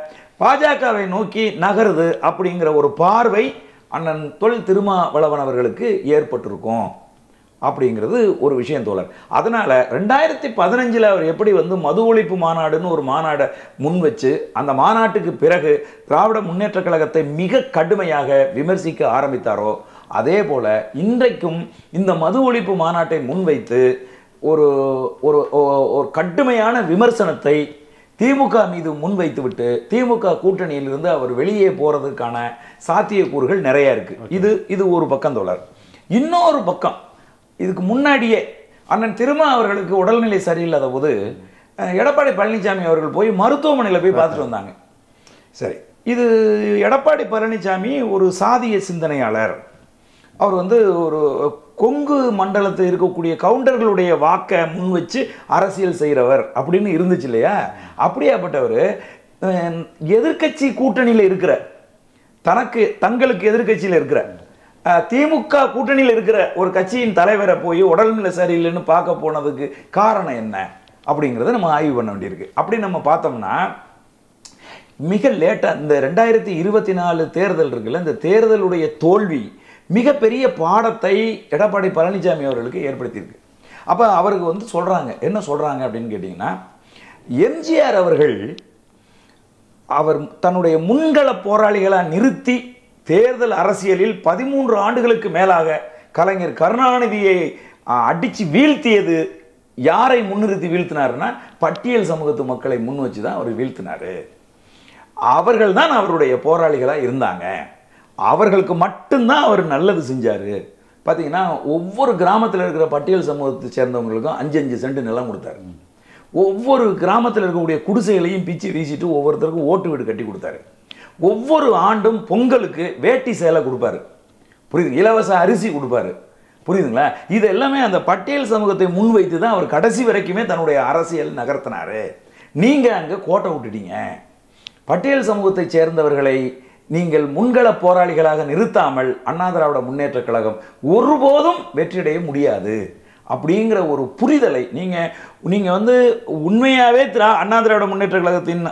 பாஜகவை நோக்கி நகருது அப்படிங்கிற ஒரு பார்வை அண்ணன் தொல் திருமாவளவன் அவர்களுக்கு ஏற்பட்டிருக்கும் அப்படிங்கிறது ஒரு விஷயம் தோழர். அதனால ரெண்டாயிரத்தி பதினஞ்சில் அவர் எப்படி வந்து மது ஒழிப்பு மாநாடுன்னு ஒரு மாநாடை முன் வச்சு அந்த மாநாட்டுக்கு பிறகு திராவிட முன்னேற்ற கழகத்தை மிக கடுமையாக விமர்சிக்க ஆரம்பித்தாரோ, அதே போல இன்றைக்கும் இந்த மது ஒழிப்பு மாநாட்டை முன்வைத்து ஒரு ஒரு ஒரு கடுமையான விமர்சனத்தை திமுக மீது முன்வைத்துவிட்டு திமுக கூட்டணியிலிருந்து அவர் வெளியே போறதுக்கான சாத்தியக்கூறுகள் நிறைய இருக்கு. இது இது ஒரு பக்கம் தோழர். இன்னொரு பக்கம், இதுக்கு முன்னாடியே அண்ணன் திருமா அவர்களுக்கு உடல்நிலை சரியில்லாத போது எடப்பாடி பழனிசாமி அவர்கள் போய் மருத்துவமனையில் போய் பார்த்துட்டு வந்தாங்க. சரி, இது எடப்பாடி பழனிசாமி ஒரு சாதிய சிந்தனையாளர். அவர் வந்து ஒரு கொங்கு மண்டலத்தில் இருக்கக்கூடிய கவுண்டர்களுடைய வாக்கை முன் வச்சு அரசியல் செய்கிறவர் அப்படின்னு இருந்துச்சு இல்லையா? அப்படியாப்பட்டவர் எதிர்கட்சி கூட்டணியில் இருக்கிற, தனக்கு தங்களுக்கு எதிர்கட்சியில் இருக்கிற திமுக கூட்டணியில் இருக்கிற ஒரு கட்சியின் தலைவரை போய் உடல்நிலை சரியில்லைன்னு பார்க்க போனதுக்கு காரணம் என்ன அப்படிங்கிறத நம்ம ஆய்வு பண்ண வேண்டியிருக்கு. அப்படி நம்ம பார்த்தோம்னா மிக லேட்டாக இந்த ரெண்டாயிரத்தி இருபத்தி நாலு தேர்தல் இருக்குல்ல, இந்த தேர்தலுடைய தோல்வி மிகப்பெரிய பாடத்தை எடப்பாடி பழனிசாமி அவர்களுக்கு ஏற்படுத்தியிருக்கு. அப்போ அவருக்கு வந்து சொல்கிறாங்க, என்ன சொல்கிறாங்க அப்படின்னு கேட்டிங்கன்னா, எம்ஜிஆர் அவர்கள் அவர் தன்னுடைய முன்கள போராளிகளாக நிறுத்தி தேர்தல் அரசியலில் பதிமூன்று ஆண்டுகளுக்கு மேலாக கலைஞர் கருணாநிதியை அடித்து வீழ்த்தியது யாரை முன்னிறுத்தி வீழ்த்தினார்னா பட்டியல் சமூகத்து மக்களை முன் வச்சு தான் அவர் வீழ்த்தினார். அவர்கள் தான் அவருடைய போராளிகளாக இருந்தாங்க. அவர்களுக்கு மட்டும்தான் அவர் நல்லது செஞ்சார். பார்த்தீங்கன்னா ஒவ்வொரு கிராமத்தில் இருக்கிற பட்டியல் சமூகத்தை சேர்ந்தவங்களுக்கும் அஞ்சு அஞ்சு சென்ட் நிலம் கொடுத்தாரு. ஒவ்வொரு கிராமத்தில் இருக்கக்கூடிய குடிசைகளையும் பிச்சு வீசிட்டு ஒவ்வொருத்தருக்கும் ஓட்டு வீடு கட்டி கொடுத்தாரு. ஒவ்வொரு ஆண்டும் பொங்கலுக்கு வேட்டி சேலை கொடுப்பாரு, புரியுது, இலவச அரிசி கொடுப்பாரு, புரியுதுங்களா. இது எல்லாமே அந்த பட்டியல் சமூகத்தை முன்வைத்து தான் அவர் கடைசி வரைக்குமே தன்னுடைய அரசியல் நகர்த்தினாரு. நீங்கள் அங்கே கோட்டை விட்டுட்டீங்க. பட்டியல் சமூகத்தை சேர்ந்தவர்களை நீங்கள் முன்கள போராளிகளாக நிறுத்தாமல் அண்ணா திராவிட முன்னேற்ற கழகம் ஒருபோதும் வெற்றியடைய முடியாது அப்படிங்கிற ஒரு புரிதலை நீங்கள் நீங்கள் வந்து உண்மையாகவே திரா அண்ணா திராவிட முன்னேற்ற கழகத்தின்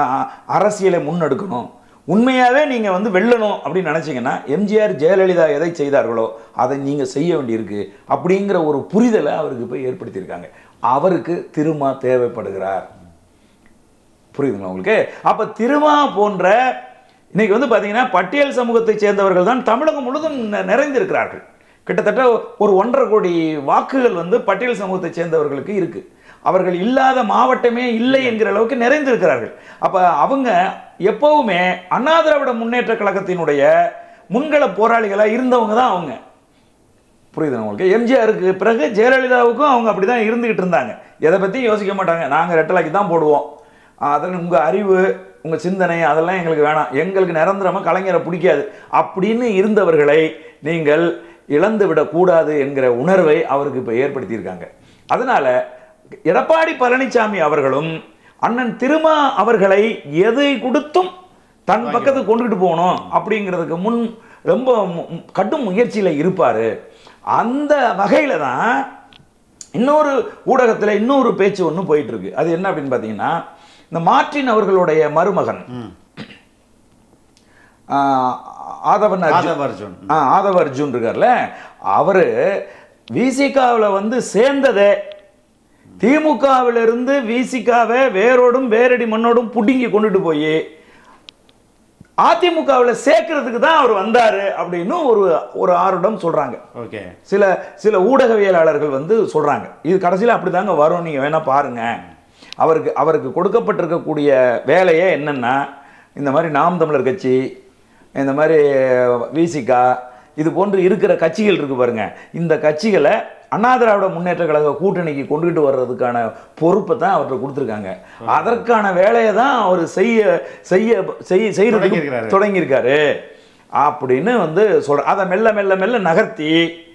அரசியலை முன்னெடுக்கணும், உண்மையாகவே நீங்கள் வந்து வெல்லணும் அப்படின்னு நினச்சிங்கன்னா எம்ஜிஆர் ஜெயலலிதா எதை செய்தார்களோ அதை நீங்கள் செய்ய வேண்டியிருக்கு அப்படிங்கிற ஒரு புரிதலை அவருக்கு போய் ஏற்படுத்தியிருக்காங்க. அவருக்கு திருமா தேவைப்படுகிறார், புரியுதுங்களா உங்களுக்கு. அப்போ திருமா போன்ற இன்னைக்கு வந்து பார்த்தீங்கன்னா பட்டியல் சமூகத்தை சேர்ந்தவர்கள் தான் தமிழகம் முழுவதும் நிறைந்திருக்கிறார்கள். கிட்டத்தட்ட ஒரு ஒன்றரை கோடி வாக்குகள் வந்து பட்டியல் சமூகத்தை சேர்ந்தவர்களுக்கு இருக்கு. அவர்கள் இல்லாத மாவட்டமே இல்லை என்கிற அளவுக்கு நிறைந்திருக்கிறார்கள். அப்ப அவங்க எப்பவுமே அண்ணா திராவிட முன்னேற்ற கழகத்தினுடைய முன்கள போராளிகளா இருந்தவங்க தான் அவங்க, புரியுது உங்களுக்கு. எம்ஜிஆருக்கு பிறகு ஜெயலலிதாவுக்கும் அவங்க அப்படிதான் இருந்துகிட்டு இருந்தாங்க. எதை பத்தியும் யோசிக்க மாட்டாங்க, நாங்க ரெட்டலாக்கி தான் போடுவோம், அதில் உங்க அறிவு உங்க சிந்தனை அதெல்லாம் எங்களுக்கு வேணாம், எங்களுக்கு நிரந்தரமா கலைஞரை பிடிக்காது அப்படின்னு இருந்தவர்களை நீங்கள் இழந்து விடக்கூடாது என்கிற உணர்வை அவருக்கு இப்போ ஏற்படுத்தியிருக்காங்க. அதனால எடப்பாடி பழனிசாமி அவர்களும் அண்ணன் திருமா அவர்களை எதை கொடுத்தும் தன் பக்கத்துக்கு கொண்டுகிட்டு போகணும் அப்படிங்கிறதுக்கு முன் ரொம்ப கடும் முயற்சியில் இருப்பார். அந்த வகையில் தான் இன்னொரு ஊடகத்தில் இன்னொரு பேச்சு ஒன்று போயிட்டு இருக்கு. அது என்ன அப்படின்னு பார்த்தீங்கன்னா, இந்த மார்ட்டின் அவர்களுடைய மருமகன் ஆதவன் அர்ஜுன் ஆதவ அர்ஜுன் இருக்கார்ல, அவரு விசிகாவில் வந்து சேர்ந்ததே திமுகவிலிருந்து விசிகாவை வேரோடும் வேரடி மண்ணோடும் புடுங்கி கொண்டுட்டு போய் அதிமுகவில் சேர்க்கறதுக்கு தான் அவர் வந்தாரு அப்படின்னு ஒரு ஒரு ஆருடம் சொல்றாங்க. ஓகே, சில சில ஊடகவியலாளர்கள் வந்து சொல்றாங்க இது கடைசியில் அப்படிதாங்க வரும், நீங்க வேணா பாருங்க. அவருக்கு அவருக்கு கொடுக்கப்பட்டிருக்கக்கூடிய வேலையே என்னன்னா, இந்த மாதிரி நாம் தமிழர் கட்சி, இந்த மாதிரி விசிகா, இது போன்று இருக்கிற கட்சிகள் இருக்கு பாருங்க, இந்த கட்சிகளை அண்ணா திராவிட முன்னேற்ற கழக கூட்டணிக்கு கொண்டுகிட்டு வர்றதுக்கான பொறுப்பை தான் அவர்கிட்ட கொடுத்துருக்காங்க. அதற்கான வேலையை தான் அவர் செய்ய செய்ய செய்ய செய்யறதுக்கு தொடங்கியிருக்காரு அப்படின்னு வந்து சொல்ற. அதை மெல்ல மெல்ல மெல்ல நகர்த்தி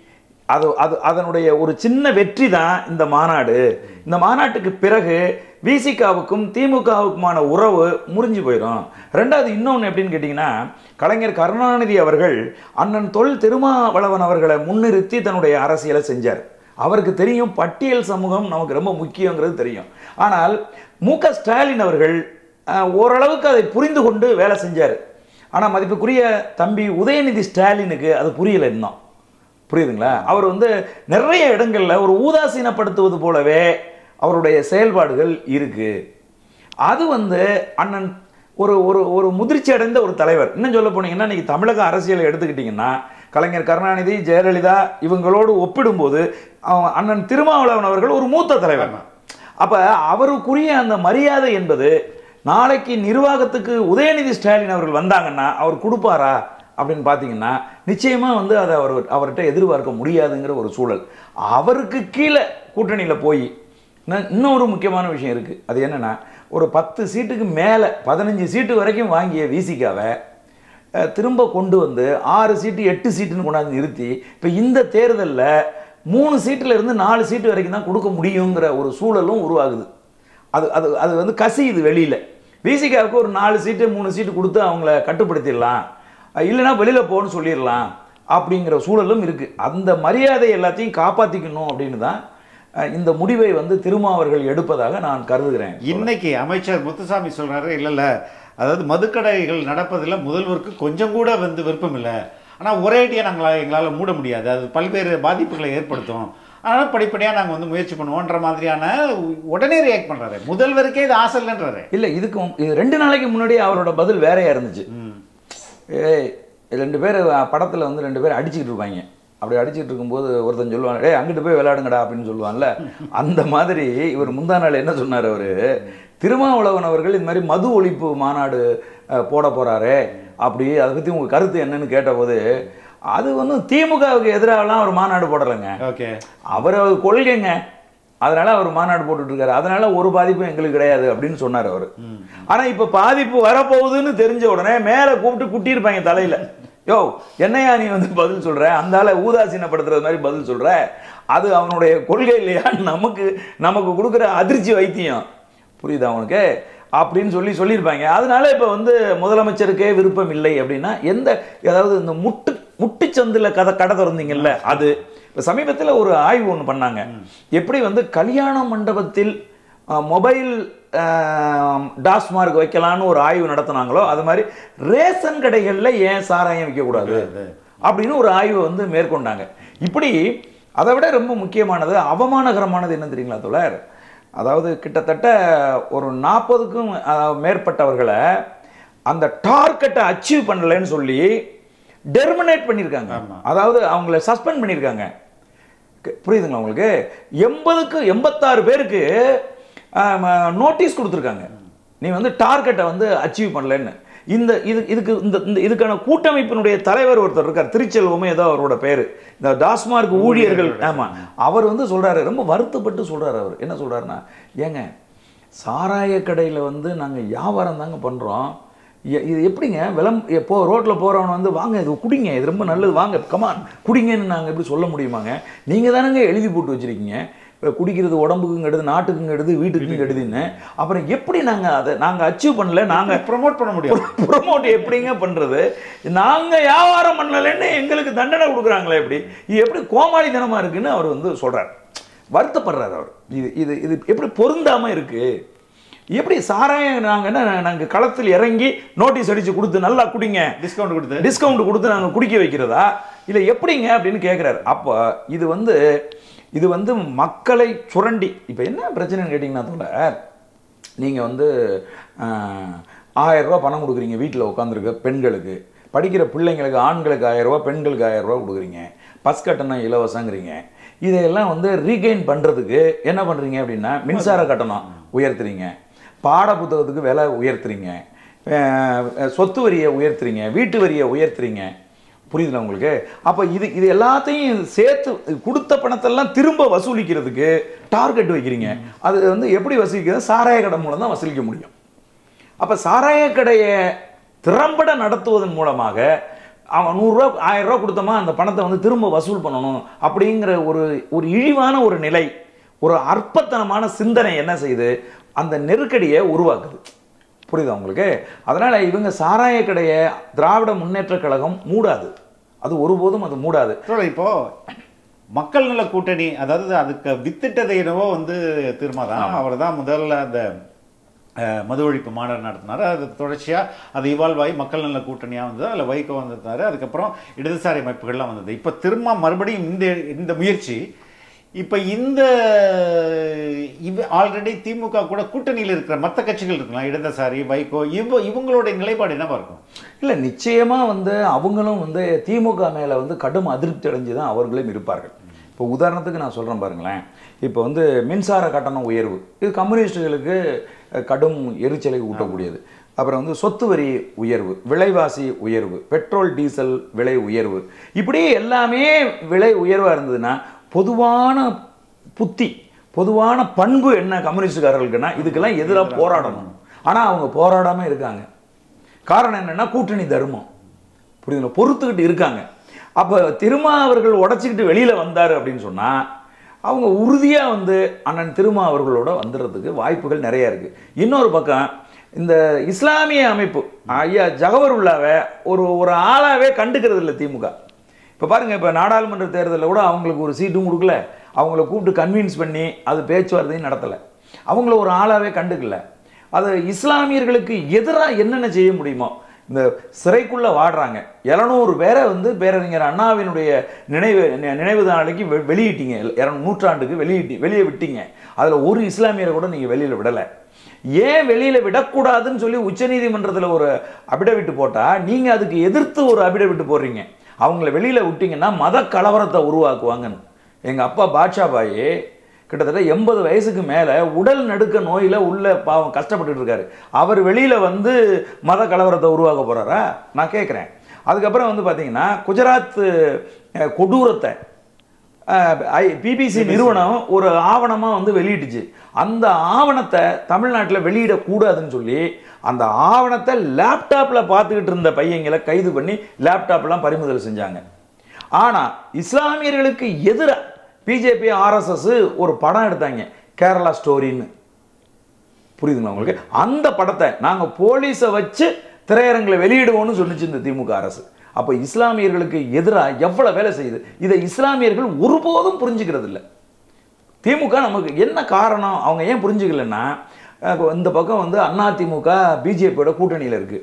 அது அது அதனுடைய ஒரு சின்ன வெற்றி தான் இந்த மாநாடு. இந்த மாநாட்டுக்கு பிறகு விசிகாவுக்கும் திமுகவுக்குமான உறவு முறிஞ்சு போயிடும். ரெண்டாவது இன்னொன்று எப்படின்னு கேட்டிங்கன்னா, கலைஞர் கருணாநிதி அவர்கள் அண்ணன் தொல் திருமாவளவன் அவர்களை முன்னிறுத்தி தன்னுடைய அரசியலை செஞ்சார். அவருக்கு தெரியும் பட்டியல் சமூகம் நமக்கு ரொம்ப முக்கியங்கிறது தெரியும். ஆனால் மு க ஸ்டாலின் அவர்கள் ஓரளவுக்கு அதை புரிந்து கொண்டு வேலை செஞ்சார். ஆனால் மதிப்புக்குரிய தம்பி உதயநிதி ஸ்டாலினுக்கு அது புரியலை இன்னும், புரியுதுங்களா. அவர் வந்து நிறைய இடங்களில் ஒரு ஊதாசீனப்படுத்துவது போலவே அவருடைய செயல்பாடுகள் இருக்கு. அது வந்து அண்ணன் ஒரு ஒரு ஒரு முதிர்ச்சி அடைந்த ஒரு தலைவர். இன்னும் சொல்ல போனீங்கன்னா, இன்னைக்கு தமிழக அரசியலை எடுத்துக்கிட்டிங்கன்னா, கலைஞர் கருணாநிதி ஜெயலலிதா இவங்களோடு ஒப்பிடும்போது அண்ணன் திருமாவளவன் அவர்கள் ஒரு மூத்த தலைவர். அப்ப அவருக்குரிய அந்த மரியாதை என்பது நாளைக்கு நிர்வாகத்துக்கு உதயநிதி ஸ்டாலின் அவர்கள் வந்தாங்கன்னா அவர் கொடுப்பாரா அப்படின்னு பார்த்தீங்கன்னா, நிச்சயமா வந்து அதை அவர் அவர்கிட்ட எதிர்பார்க்க முடியாதுங்கிற ஒரு சூழல். அவருக்கு கீழே கூட்டணியில் போய் இன்னொரு முக்கியமான விஷயம் இருக்கு. அது என்னன்னா, ஒரு பத்து சீட்டுக்கு மேலே பதினஞ்சு சீட்டு வரைக்கும் வாங்கிய விசிகாவை திரும்ப கொண்டு வந்து ஆறு சீட்டு எட்டு சீட்டுன்னு கொண்டாந்து நிறுத்தி இப்போ இந்த தேர்தலில் மூணு சீட்டில் இருந்து நாலு சீட்டு வரைக்கும் தான் கொடுக்க முடியுங்கிற ஒரு சூழலும் உருவாகுது. அது அது அது வந்து கசியுது வெளியில். விசிகாவுக்கு ஒரு நாலு சீட்டு மூணு சீட்டு கொடுத்து அவங்கள கட்டுப்படுத்திடலாம், இல்லைன்னா வெளியில் போகணும்னு சொல்லிடலாம் அப்படிங்கிற சூழலும் இருக்குது. அந்த மரியாதை எல்லாத்தையும் காப்பாற்றிக்கணும் அப்படின்னு தான் இந்த முடிவை வந்து திருமாவர்கள் எடுப்பதாக நான் கருதுகிறேன். இன்னைக்கு அமைச்சர் முத்துசாமி சொல்றாரு, இல்லை இல்லை அதாவது மதுக்கடைகள் நடப்பதில் முதல்வருக்கு கொஞ்சம் கூட வந்து விருப்பம் இல்லை, ஆனால் ஒரேடியாக நாங்கள் எங்களால் மூட முடியாது, அது பல்வேறு பாதிப்புகளை ஏற்படுத்தும், அதனால் படிப்படியாக நாங்கள் வந்து முயற்சி பண்ணுவோன்ற மாதிரியான உடனே ரியாக்ட் பண்ணுறாரு. முதல்வருக்கே இது ஆசை இல்லைன்றாரு. இல்லை, இதுக்கும் இது ரெண்டு நாளைக்கு முன்னாடியே அவரோட பதில் வேறையாக இருந்துச்சு. ஏய் ரெண்டு பேர் படத்தில் வந்து ரெண்டு பேர் அடிச்சுக்கிட்டு இருப்பாங்க. அப்படி அடிச்சுட்டு இருக்கும்போது ஒருத்தன் சொல்லுவாங்க, ஏய் அங்கிட்டு போய் விளையாடுங்கடா அப்படின்னு சொல்லுவான்ல, அந்த மாதிரி இவர் முந்தா நாள் என்ன சொன்னார், அவர் திருமாவளவன் அவர்கள் இந்த மாதிரி மது ஒழிப்பு மாநாடு போட போகிறாரு அப்படி, அதை பற்றி உங்கள் கருத்து என்னன்னு கேட்டபோது, அது வந்து திமுகவுக்கு எதிராகலாம் அவர் மாநாடு போடலைங்க, ஓகே அவர் கொள்கைங்க, அதனால அவர் மாநாடு போட்டுட்டு இருக்காரு, அதனால ஒரு பாதிப்பும் எங்களுக்கு கிடையாது அப்படின்னு சொன்னார் அவர். ஆனால் இப்போ பாதிப்பு வரப்போகுதுன்னு தெரிஞ்ச உடனே மேலே கூப்பிட்டு குட்டியிருப்பாங்க தலையில், யோ என்னையா நீ வந்து பதில் சொல்கிற, அந்த ஆளை ஊதாசீனப்படுத்துறது மாதிரி பதில் சொல்கிற, அது அவனுடைய கொள்கை இல்லையா, நமக்கு நமக்கு கொடுக்குற அதிர்ச்சி வைத்தியம் புரியுது அவனுக்கு அப்படின்னு சொல்லி சொல்லியிருப்பாங்க. அதனால இப்போ வந்து முதலமைச்சருக்கே விருப்பம் இல்லை அப்படின்னா எந்த, அதாவது இந்த முட்டு முட்டுச்சந்தில் கதை கடை திறந்தீங்கல்ல, அது இப்போ சமீபத்தில் ஒரு ஆய்வு ஒன்று பண்ணாங்க, எப்படி வந்து கல்யாண மண்டபத்தில் மொபைல் டாஸ்மார்க் வைக்கலான்னு ஒரு ஆய்வு நடத்தினாங்களோ அது மாதிரி ரேஷன் கடைகளில் ஏன் சாராயம் வைக்கக்கூடாது அப்படின்னு ஒரு ஆய்வை வந்து மேற்கொண்டாங்க. இப்படி அதை விட ரொம்ப முக்கியமானது அவமானகரமானது என்ன தெரியுங்களா தோழர், அதாவது கிட்டத்தட்ட ஒரு நாற்பதுக்கும் மேற்பட்டவர்களை அந்த டார்கெட்டை அச்சீவ் பண்ணலைன்னு சொல்லி டெர்மினேட் பண்ணியிருக்காங்க, அதாவது அவங்கள சஸ்பெண்ட் பண்ணியிருக்காங்க. புரியுதுங்களா உங்களுக்கு? எண்பதுக்கு எண்பத்தாறு பேருக்கு நோட்டீஸ் கொடுத்துருக்காங்க, நீ வந்து டார்கெட்டை வந்து அச்சீவ் பண்ணலன்னு. இந்த இது இதுக்கு இந்த இதுக்கான கூட்டமைப்பினுடைய தலைவர் ஒருத்தர் இருக்கார், திருச்செல்வமே ஏதோ அவரோட பேர், இந்த டாஸ்மார்க் ஊழியர்கள், ஆமாம், அவர் வந்து சொல்கிறாரு, ரொம்ப வருத்தப்பட்டு சொல்கிறார். அவர் என்ன சொல்கிறாருன்னா, ஏங்க சாராய கடையில் வந்து நாங்கள் வியாபாரம் தாங்க பண்ணுறோம், இது எப்படிங்க விளம் போ ரோட்டில் போகிறவன் வந்து வாங்க இது குடிங்க, இது ரொம்ப நல்லது, வாங்க கமான் குடிங்கன்னு நாங்கள் எப்படி சொல்ல முடியுமாங்க? நீங்கள் தானங்க எழுதி போட்டு வச்சுருக்கீங்க, குடிக்கிறது உடம்புக்கும் கெடுது, நாட்டுக்கும் கெடுது, வீட்டுக்கும் கெடுதுன்னு. அப்புறம் எப்படி நாங்கள் அதை நாங்கள் அச்சீவ் பண்ணல, நாங்கள் ப்ரொமோட் பண்ண முடியும், ப்ரொமோட் எப்படிங்க பண்ணுறது, நாங்கள் வியாபாரம் பண்ணலைன்னு எங்களுக்கு தண்டனை கொடுக்குறாங்களே, எப்படி இது எப்படி கோமாளித்தனமாக இருக்குன்னு அவர் வந்து சொல்கிறார், வருத்தப்படுறாரு அவர். இது இது இது எப்படி பொருந்தாமல் இருக்குது, எப்படி சாராயம் நாங்கள் என்ன நாங்கள் களத்தில் இறங்கி நோட்டீஸ் அடித்து கொடுத்து நல்லா குடிங்க, டிஸ்கவுண்ட் கொடுத்து டிஸ்கவுண்ட் கொடுத்து நாங்கள் குடிக்க வைக்கிறதா இல்லை எப்படிங்க அப்படின்னு கேட்குறாரு. அப்போ இது வந்து இது வந்து மக்களை சுரண்டி, இப்போ என்ன பிரச்சனைன்னு கேட்டிங்கன்னா தோழர், நீங்கள் வந்து ஆயிரம் ரூபா பணம் கொடுக்குறீங்க வீட்டில் உட்காந்துருக்க பெண்களுக்கு, படிக்கிற பிள்ளைங்களுக்கு ஆண்களுக்கு ஆயிரம் ரூபா பெண்களுக்கு ஆயிரம் ரூபா கொடுக்குறீங்க, பஸ் கட்டணம் இலவசங்கிறீங்க, இதையெல்லாம் வந்து ரீகெயின் பண்ணுறதுக்கு என்ன பண்ணுறீங்க அப்படின்னா மின்சார கட்டணம் உயர்த்துறீங்க, பாட புத்தகத்துக்கு விலை உயர்த்துறீங்க, சொத்து வரியை உயர்த்துறீங்க, வீட்டு வரியை உயர்த்துறீங்க, புரியுதுல உங்களுக்கு? அப்போ இது இது எல்லாத்தையும் சேர்த்து கொடுத்த பணத்தெல்லாம் திரும்ப வசூலிக்கிறதுக்கு டார்கெட் வைக்கிறீங்க. அது வந்து எப்படி வசூலிக்கிறது, சாராய கடை மூலம் தான் வசூலிக்க முடியும். அப்போ சாராய கடையை திறம்பட நடத்துவதன் மூலமாக அவன் நூறுரூவா ஆயிரம் ரூபா கொடுத்தோமா அந்த பணத்தை வந்து திரும்ப வசூல் பண்ணணும் அப்படிங்கிற ஒரு ஒரு இழிவான ஒரு நிலை, ஒரு அற்பத்தனமான சிந்தனை என்ன செய்யுது, அந்த நெருக்கடியை உருவாக்குது. புரியுதா உங்களுக்கு? அதனால் இவங்க சாராய கடையை திராவிட முன்னேற்ற கழகம் மூடாது, அது ஒருபோதும் அது மூடாது. இப்போ மக்கள் நல கூட்டணி, அதாவது அதுக்கு வித்திட்டதை என்னவோ வந்து திருமாதான், அவர் தான் முதல்ல அந்த மது ஒழிப்பு மாநாடு நடத்தினார், அது தொடர்ச்சியாக அது இவால்வ் ஆகி மக்கள் நல கூட்டணியாக வந்தது, அதில் வைகோ வந்திருந்தார், அதுக்கப்புறம் இடதுசாரி அமைப்புகள்லாம் வந்தது. இப்போ திரும்ப மறுபடியும் இந்த இந்த முயற்சி, இப்போ இந்த இவ ஆல்ரெடி திமுக கூட கூட்டணியில் இருக்கிற மற்ற கட்சிகள் இருக்கலாம், இடதுசாரி வைகோ, இவ இவங்களுடைய நிலைப்பாடு என்னவா இருக்கும்? இல்லை நிச்சயமாக வந்து அவங்களும் வந்து திமுக மேலே வந்து கடும் அதிருப்தி அடைஞ்சு தான் அவர்களும் இருப்பார்கள். இப்போ உதாரணத்துக்கு நான் சொல்கிறேன் பாருங்களேன், இப்போ வந்து மின்சார கட்டணம் உயர்வு, இது கம்யூனிஸ்டுகளுக்கு கடும் எரிச்சலை ஊட்டக்கூடியது. அப்புறம் வந்து சொத்து வரி உயர்வு, விலைவாசி உயர்வு, பெட்ரோல் டீசல் விலை உயர்வு, இப்படி எல்லாமே விலை உயர்வாக இருந்ததுன்னா பொதுவான புத்தி, பொதுவான பண்பு என்ன கம்யூனிஸ்டுக்காரர்களுக்குன்னா இதுக்கெல்லாம் எதிராக போராடணும். ஆனால் அவங்க போராடாமல் இருக்காங்க. காரணம் என்னென்னா கூட்டணி தர்மம், புரியுதுங்களா, பொறுத்துக்கிட்டு இருக்காங்க. அப்போ திருமா அவர்கள் உடச்சிக்கிட்டு வெளியில் வந்தார் அப்படின்னு சொன்னால் அவங்க உறுதியாக வந்து அண்ணன் திருமா அவர்களோட வந்துடுறதுக்கு வாய்ப்புகள் நிறையா இருக்குது. இன்னொரு பக்கம் இந்த இஸ்லாமிய அமைப்பு ஐயா ஜகவருல்லாவை ஒரு ஒரு ஆளாகவே கண்டுக்கிறது இல்லை திமுக. இப்போ பாருங்கள், இப்போ நாடாளுமன்ற தேர்தலில் கூட அவங்களுக்கு ஒரு சீட்டும் கொடுக்கல, அவங்கள கூப்பிட்டு கன்வின்ஸ் பண்ணி அது பேச்சுவார்த்தையும் நடத்தலை, அவங்கள ஒரு ஆளாகவே கண்டுக்கல. அது இஸ்லாமியர்களுக்கு எதிராக என்னென்ன செய்ய முடியுமோ, இந்த சிறைக்குள்ளே வாடுறாங்க, எழுநூறு பேரை வந்து பேரறிஞர் அண்ணாவினுடைய நினைவு நினைவு நாளைக்கு வெளியிட்டீங்க, இரநூறு நூற்றாண்டுக்கு வெளியிட்டி வெளியே விட்டீங்க, அதில் ஒரு இஸ்லாமியரை கூட நீங்கள் வெளியில் விடலை. ஏன் வெளியில் விடக்கூடாதுன்னு சொல்லி உச்சநீதிமன்றத்தில் ஒரு அபிடவிட்டு போட்டால் நீங்கள் அதுக்கு எதிர்த்து ஒரு அபிடவிட்டு போடுறீங்க. அவங்கள வெளியில் விட்டீங்கன்னா மத கலவரத்தை உருவாக்குவாங்கன்னு. எங்கள் அப்பா பாட்ஷா பாய் கிட்டத்தட்ட எண்பது வயசுக்கு மேலே உடல் நடுக்க நோயில் உள்ள பாவம் கஷ்டப்பட்டுட்டு இருக்காரு. அவர் வெளியில் வந்து மத கலவரத்தை உருவாக்க போகிறாரா? நான் கேட்குறேன். அதுக்கப்புறம் வந்து பார்த்தீங்கன்னா குஜராத் கொடூரத்தை பிபிசி நிறுவனம் ஒரு ஆவணமாக வந்து வெளியிட்டுச்சு. அந்த ஆவணத்தை தமிழ்நாட்டில் வெளியிடக்கூடாதுன்னு சொல்லி அந்த ஆவணத்தை லேப்டாப்பில் பார்த்துக்கிட்டு இருந்த பையங்களை கைது பண்ணி லேப்டாப்லாம் பறிமுதல் செஞ்சாங்க. ஆனால் இஸ்லாமியர்களுக்கு எதிராக பிஜேபி ஆர்எஸ்எஸ் ஒரு படம் எடுத்தாங்க, கேரளா ஸ்டோரின்னு. புரியுதுங்களா உங்களுக்கு? அந்த படத்தை நாங்கள் போலீஸை வச்சு திரையரங்களை வெளியிடுவோம்னு சொன்னிச்சு இந்த திமுக அரசு. அப்போ இஸ்லாமியர்களுக்கு எதிராக எவ்வளோ வேலை செய்யுது. இதை இஸ்லாமியர்கள் ஒருபோதும் புரிஞ்சுக்கிறது இல்லை. திமுக நமக்கு என்ன காரணம், அவங்க ஏன் புரிஞ்சுக்கலன்னா, இந்த பக்கம் வந்து அதிமுக பிஜேபியோட கூட்டணியில் இருக்குது.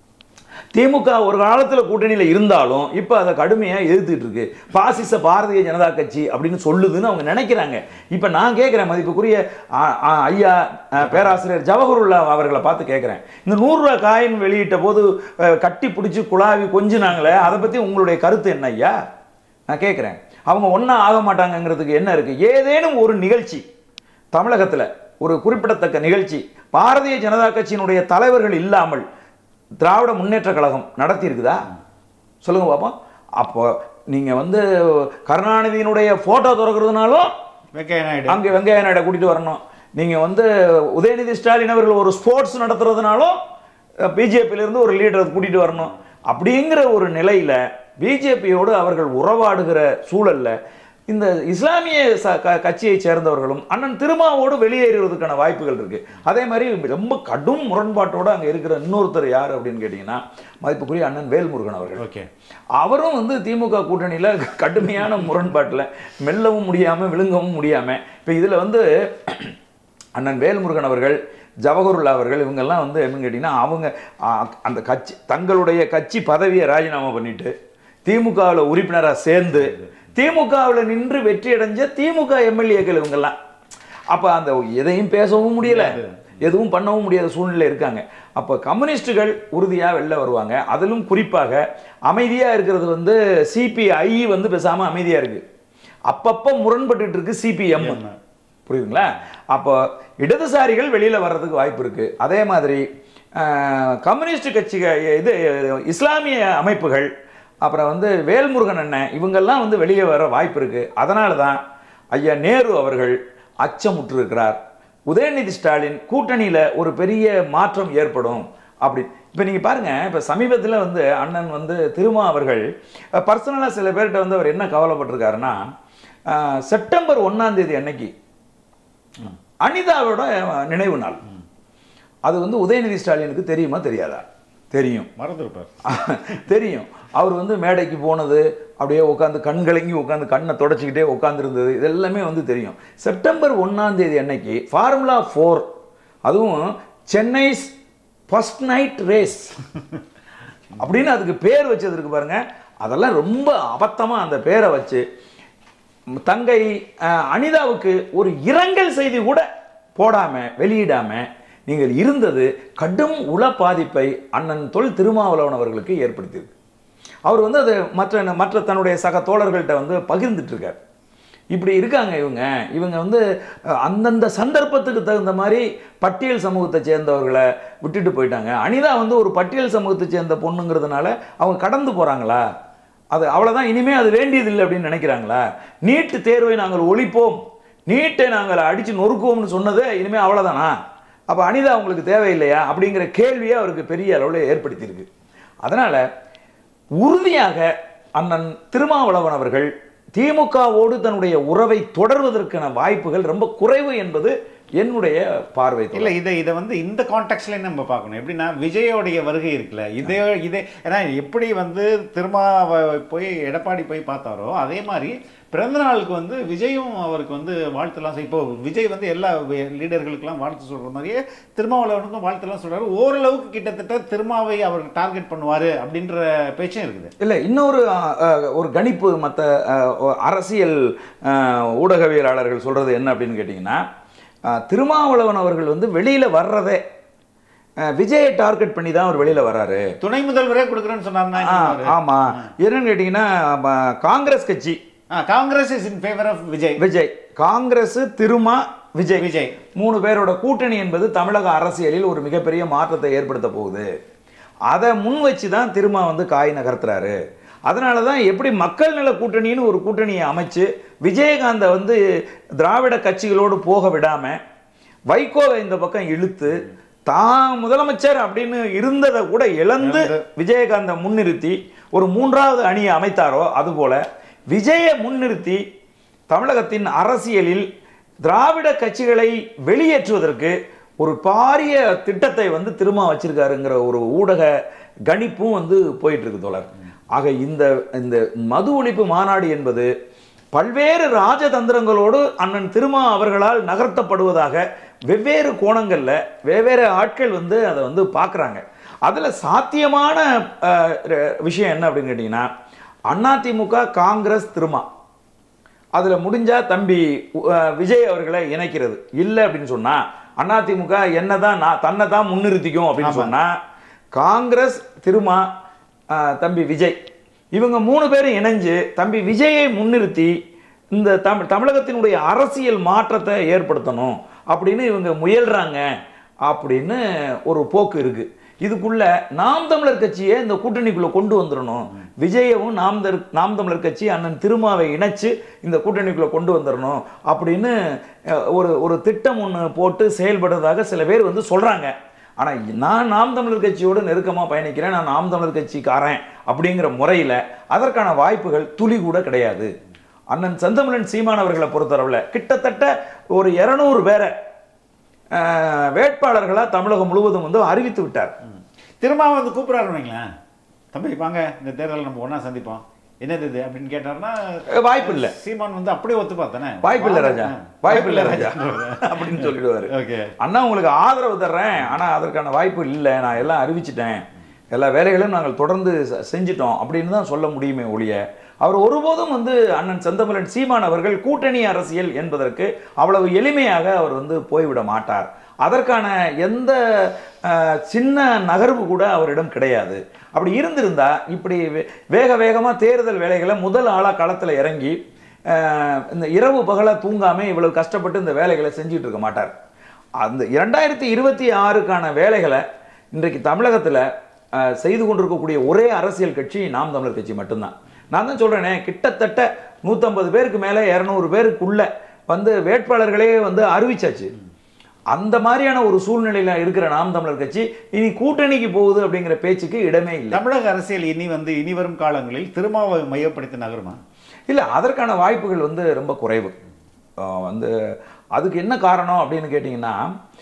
திமுக ஒரு காலத்தில் கூட்டணியில் இருந்தாலும் இப்போ அதை கடுமையாக எதிர்த்துட்டு இருக்கு. பாசிச பாரதிய ஜனதா கட்சி அப்படின்னு சொல்லுதுன்னு அவங்க நினைக்கிறாங்க. இப்போ நான் கேட்குறேன், மதிப்புக்குரிய ஐயா பேராசிரியர் ஜவஹருல்லா அவர்களை பார்த்து கேட்குறேன், இந்த நூறுரூவா காயின் வெளியிட்ட போது கட்டி பிடிச்சி குழாவி கொஞ்சினாங்களே, அதை பற்றி உங்களுடைய கருத்து என்ன ஐயா? நான் கேட்குறேன். அவங்க ஒன்றா ஆக மாட்டாங்கங்கிறதுக்கு என்ன இருக்குது? ஏதேனும் ஒரு நிகழ்ச்சி தமிழகத்தில், ஒரு குறிப்பிடத்தக்க நிகழ்ச்சி பாரதிய ஜனதா கட்சியினுடைய தலைவர்கள் இல்லாமல் திராவிட முன்னேற்ற கழகம் நடத்தி இருக்குதா? சொல்லுங்க பாப்போம். அப்போ நீங்க வந்து கருணாநிதியினுடைய போட்டோ திறக்கிறதுனாலும் அங்கே வெங்கையா நாயுடு கூட்டிட்டு வரணும். நீங்க வந்து உதயநிதி ஸ்டாலின் அவர்கள் ஒரு ஸ்போர்ட்ஸ் நடத்துறதுனாலும் பிஜேபியிலிருந்து ஒரு லீடரை கூட்டிட்டு வரணும். அப்படிங்கிற ஒரு நிலையில பிஜேபியோடு அவர்கள் உறவாடுகிற சூழல்ல இந்த இஸ்லாமிய கட்சியை சேர்ந்தவர்களும் அண்ணன் திருமாவோடு வெளியேறுவதற்கான வாய்ப்புகள் இருக்கு. அதே மாதிரி ரொம்ப கடும் முரண்பாட்டோடு அங்கே இருக்கிற இன்னொருத்தர் யார் அப்படின்னு கேட்டிங்கன்னா, மதிப்புக்குரிய அண்ணன் வேல்முருகன் அவர்கள். ஓகே, அவரும் வந்து திமுக கூட்டணியில் கடுமையான முரண்பாட்டில் மெல்லவும் முடியாமல் விழுங்கவும் முடியாமல். இப்போ இதில் வந்து அண்ணன் வேல்முருகன் அவர்கள், ஜவஹருல்லா அவர்கள், இவங்கெல்லாம் வந்து என்னன்னு கேட்டிங்கன்னா, அவங்க அந்த கட்சி தங்களுடைய கட்சி பதவியை ராஜினாமா பண்ணிட்டு திமுகவில் உறுப்பினராக சேர்ந்து திமுகவில் நின்று வெற்றி அடைஞ்ச திமுக எம்எல்ஏக்கள் இவங்கெல்லாம். அப்போ அந்த எதையும் பேசவும் முடியலை, எதுவும் பண்ணவும் முடியாத சூழ்நிலை இருக்காங்க. அப்போ கம்யூனிஸ்டுகள் உறுதியாக வெளில வருவாங்க. அதிலும் குறிப்பாக அமைதியாக இருக்கிறது வந்து சிபிஐ வந்து பேசாமல் அமைதியாக இருக்குது. அப்பப்போ முரண்பட்டு இருக்கு சிபிஎம். புரியுதுங்களா? அப்போ இடதுசாரிகள் வெளியில் வர்றதுக்கு வாய்ப்பு இருக்குது. அதே மாதிரி கம்யூனிஸ்ட் கட்சிகள், இது இஸ்லாமிய அமைப்புகள், அப்புறம் வந்து வேல்முருகன் அண்ணன், இவங்கெல்லாம் வந்து வெளியே வர வாய்ப்பு இருக்குது. அதனால தான் ஐயா நேரு அவர்கள் அச்சமுற்றிருக்கிறார். உதயநிதி ஸ்டாலின் கூட்டணியில் ஒரு பெரிய மாற்றம் ஏற்படும் அப்படி. இப்போ நீங்கள் பாருங்கள், இப்போ சமீபத்தில் வந்து அண்ணன் வந்து திருமா அவர்கள் பர்சனலாக சில பேர்கிட்ட வந்து அவர் என்ன கவலைப்பட்டிருக்காருன்னா, செப்டம்பர் ஒன்றாம் தேதி அன்னைக்கு அனிதாவோட நினைவு நாள். அது வந்து உதயநிதி ஸ்டாலினுக்கு தெரியுமா தெரியாதா? தெரியும், மறந்துருப்பார். தெரியும். அவர் வந்து மேடைக்கு போனது, அப்படியே உட்காந்து கண் கலங்கி உட்காந்து கண்ணை தொடச்சிக்கிட்டே உட்காந்துருந்தது, இதெல்லாமே வந்து தெரியும். செப்டம்பர் ஒன்றாம் தேதி அன்னைக்கு ஃபார்முலா ஃபோர், அதுவும் சென்னை ஃபர்ஸ்ட் நைட் ரேஸ் அப்படின்னு அதுக்கு பேர் வச்சது இருக்கு பாருங்க. அதெல்லாம் ரொம்ப அபத்தமாக அந்த பேரை வச்சு தங்கை அனிதாவுக்கு ஒரு இரங்கல் செய்தி கூட போடாமல் வெளியிடாமல் நீங்கள் இருந்தது கடும் உள பாதிப்பை அண்ணன் தொல் திருமாவளவன் அவர்களுக்கு ஏற்படுத்தியிருக்கு. அவர் வந்து அது மற்ற மற்ற தன்னுடைய சக தோழர்கள்ட்ட வந்து பகிர்ந்துட்டு இருக்கார். இப்படி இருக்காங்க இவங்க இவங்க வந்து அந்தந்த சந்தர்ப்பத்துக்கு தகுந்த மாதிரி பட்டியல் சமூகத்தை சேர்ந்தவர்களை விட்டுட்டு போயிட்டாங்க. அனிதா வந்து ஒரு பட்டியல் சமூகத்தை சேர்ந்த பொண்ணுங்கிறதுனால அவங்க கடந்து போகிறாங்களா? அது அவ்வளோதான், இனிமேல் அது வேண்டியதில்லை அப்படின்னு நினைக்கிறாங்களா? நீட்டு தேர்வை நாங்கள் ஒழிப்போம், நீட்டை நாங்கள் அடித்து நொறுக்குவோம்னு சொன்னது இனிமேல் அவ்வளோதானா? அப்போ அனிதா உங்களுக்கு தேவையில்லையா அப்படிங்கிற கேள்வியை அவருக்கு பெரிய அளவில் ஏற்படுத்தியிருக்கு. அதனால் உறுதியாக அண்ணன் திருமாவளவன் அவர்கள் திமுகவோடு தன்னுடைய உறவை தொடர்வதற்கான வாய்ப்புகள் ரொம்ப குறைவு என்பது என்னுடைய பார்வை. இல்லை, இதை இதை வந்து இந்த கான்டெக்ட்ல நம்ம பார்க்கணும். எப்படின்னா விஜயோடைய வருகை இருக்குல்ல, இதே இதே ஏன்னா எப்படி வந்து திருமா போய் எடப்பாடி போய் பார்த்தாரோ அதே மாதிரி பிறந்த நாளுக்கு வந்து விஜயும் அவருக்கு வந்து வாழ்த்துலாம். இப்போ விஜய் வந்து எல்லா லீடர்களுக்கெல்லாம் வாழ்த்து சொல்கிற மாதிரியே திருமாவளவனுக்கும் வாழ்த்துலாம் சொல்கிறாரு. ஓரளவுக்கு கிட்டத்தட்ட திருமாவை அவர் டார்கெட் பண்ணுவார் அப்படின்ற பேச்சும் இருக்குது. இல்லை, இன்னொரு ஒரு கணிப்பு மற்ற அரசியல் ஊடகவியலாளர்கள் சொல்கிறது என்ன அப்படின்னு கேட்டிங்கன்னா, திருமாவளவன் அவர்கள் வந்து வெளியில் வர்றதே விஜயை டார்கெட் பண்ணி தான் அவர் வெளியில் வர்றாரு. துணை முதல்வரே கொடுக்குறேன்னு சொன்னார்னா? ஆமாம். என்னன்னு கேட்டிங்கன்னா, காங்கிரஸ் கட்சி Congress is in favour of Vijay. Vijay Congress, Thiruma, Vijay Vijay மூணு பேரோட கூட்டணி என்பது தமிழக அரசியலில் ஒரு மிகப்பெரிய மாற்றத்தை ஏற்படுத்த போகுது. அதை முன் வச்சு தான் திருமா வந்து காய் நகர்த்துறாரு. அதனால தான் எப்படி மக்கள் நல கூட்டணின்னு ஒரு கூட்டணியை அமைச்சு விஜயகாந்தை வந்து திராவிட கட்சிகளோடு போக விடாமல் வைகோவை இந்த பக்கம் இழுத்து தான் முதலமைச்சர் அப்படின்னு இருந்ததை கூட இழந்து விஜயகாந்தை முன்னிறுத்தி ஒரு மூன்றாவது அணியை அமைத்தாரோ, அதுபோல விஜயை முன்னிறுத்தி தமிழகத்தின் அரசியலில் திராவிட கட்சிகளை வெளியேற்றுவதற்கு ஒரு பாரிய திட்டத்தை வந்து திரும்ப வச்சிருக்காருங்கிற ஒரு ஊடக கணிப்பும் வந்து போயிட்டு இருக்கு தோழர். ஆக இந்த இந்த மது ஒழிப்பு மாநாடு என்பது பல்வேறு ராஜதந்திரங்களோடு அண்ணன் திருமா அவர்களால் நகர்த்தப்படுவதாக வெவ்வேறு கோணங்களில் வெவ்வேறு ஆட்கள் வந்து அதை வந்து பார்க்குறாங்க. அதில் சாத்தியமான விஷயம் என்ன அப்படின்னு கேட்டிங்கன்னா, அதிமுக, காங்கிரஸ், திருமா அதில் முடிஞ்சா தம்பி விஜய் அவர்களை இணைக்கிறது. இல்லை அப்படின்னு சொன்னால் அதிமுக என்ன தான் நான் தன்னை தான் முன்னிறுத்திக்கும் அப்படின்னு சொன்னால், காங்கிரஸ், திருமா, தம்பி விஜய் இவங்க மூணு பேரும் இணைஞ்சு தம்பி விஜயை முன்னிறுத்தி இந்த தமிழ் தமிழகத்தினுடைய அரசியல் மாற்றத்தை ஏற்படுத்தணும் அப்படின்னு இவங்க முயல்றாங்க அப்படின்னு ஒரு போக்கு இருக்கு. இதுக்குள்ள நாம் தமிழர் கட்சியை இந்த கூட்டணிக்குள்ள கொண்டு வந்துடணும், விஜயவும் நாம் நாம் தமிழர் கட்சி அண்ணன் திருமாவை இணைச்சு இந்த கூட்டணிக்குள்ள கொண்டு வந்துடணும் அப்படின்னு ஒரு ஒரு திட்டம் ஒன்று போட்டு செயல்படுறதாக சில பேர் வந்து சொல்றாங்க. ஆனால் நான் நாம் தமிழர் கட்சியோடு நெருக்கமாக பயணிக்கிறேன், நான் நாம் தமிழர் கட்சிக்காரன் அப்படிங்கிற முறையில் அதற்கான வாய்ப்புகள் துளி கூட கிடையாது. அண்ணன் செந்தமிழன் சீமான் அவர்களை பொறுத்தளவில் கிட்டத்தட்ட ஒரு இருநூறு பேரை வேட்பாளர்களாக தமிழகம் முழுவதும் வந்து அறிவித்து விட்டார். திரும்ப வந்து கூப்பிடாருங்களேன், தம்பி வாங்க இந்த தேர்தலில் நம்ம ஒன்றா சந்திப்போம், என்னது இது அப்படின்னு கேட்டாருன்னா வாய்ப்பு இல்லை. சீமான் வந்து அப்படியே ஒத்து பார்த்தானே, வாய்ப்பு இல்லை ராஜா, வாய்ப்பு இல்லை ராஜா அப்படின்னு சொல்லிடுவாரு. ஓகே அண்ணா உங்களுக்கு ஆதரவு தர்றேன், ஆனால் அதற்கான வாய்ப்பு இல்லை, நான் எல்லாம் அறிவிச்சிட்டேன், எல்லா வேலைகளும் நாங்கள் தொடர்ந்து செஞ்சிட்டோம் அப்படின்னு தான் சொல்ல முடியுமே ஒழிய அவர் ஒருபோதும் வந்து அண்ணன் செந்தமிழன் சீமான் அவர்கள் கூட்டணி அரசியல் என்பதற்கு அவ்வளவு எளிமையாக அவர் வந்து போய்விட மாட்டார். அதற்கான எந்த சின்ன நகர்வு கூட அவரிடம் கிடையாது. அப்படி இருந்திருந்தா இப்படி வேக வேகமாக தேர்தல் வேலைகளை முதல் ஆளாக களத்தில் இறங்கி இந்த இரவு பகலாக தூங்காமல் இவ்வளவு கஷ்டப்பட்டு இந்த வேலைகளை செஞ்சுட்டு இருக்க மாட்டார். அந்த இரண்டாயிரத்தி இருபத்தி ஆறுக்கான வேலைகளை இன்றைக்கு தமிழகத்தில் செய்து கொண்டிருக்கக்கூடிய ஒரே அரசியல் கட்சி நாம் தமிழர் கட்சி மட்டும்தான். நான் தான் சொல்கிறேனே, கிட்டத்தட்ட நூற்றம்பது பேருக்கு மேலே இரநூறு பேருக்குள்ள வந்து வேட்பாளர்களே வந்து அறிவிச்சாச்சு. அந்த மாதிரியான ஒரு சூழ்நிலையில் இருக்கிற நாம் தமிழர் கட்சி இனி கூட்டணிக்கு போகுது அப்படிங்கிற பேச்சுக்கு இடமே இல்லை. தமிழக அரசியல் இனி வந்து இனி வரும் காலங்களில் திருமாவை மையப்படுத்தி நகருமா? இல்லை, அதற்கான வாய்ப்புகள் வந்து ரொம்ப குறைவு. வந்து அதுக்கு என்ன காரணம் அப்படின்னு கேட்டிங்கன்னா,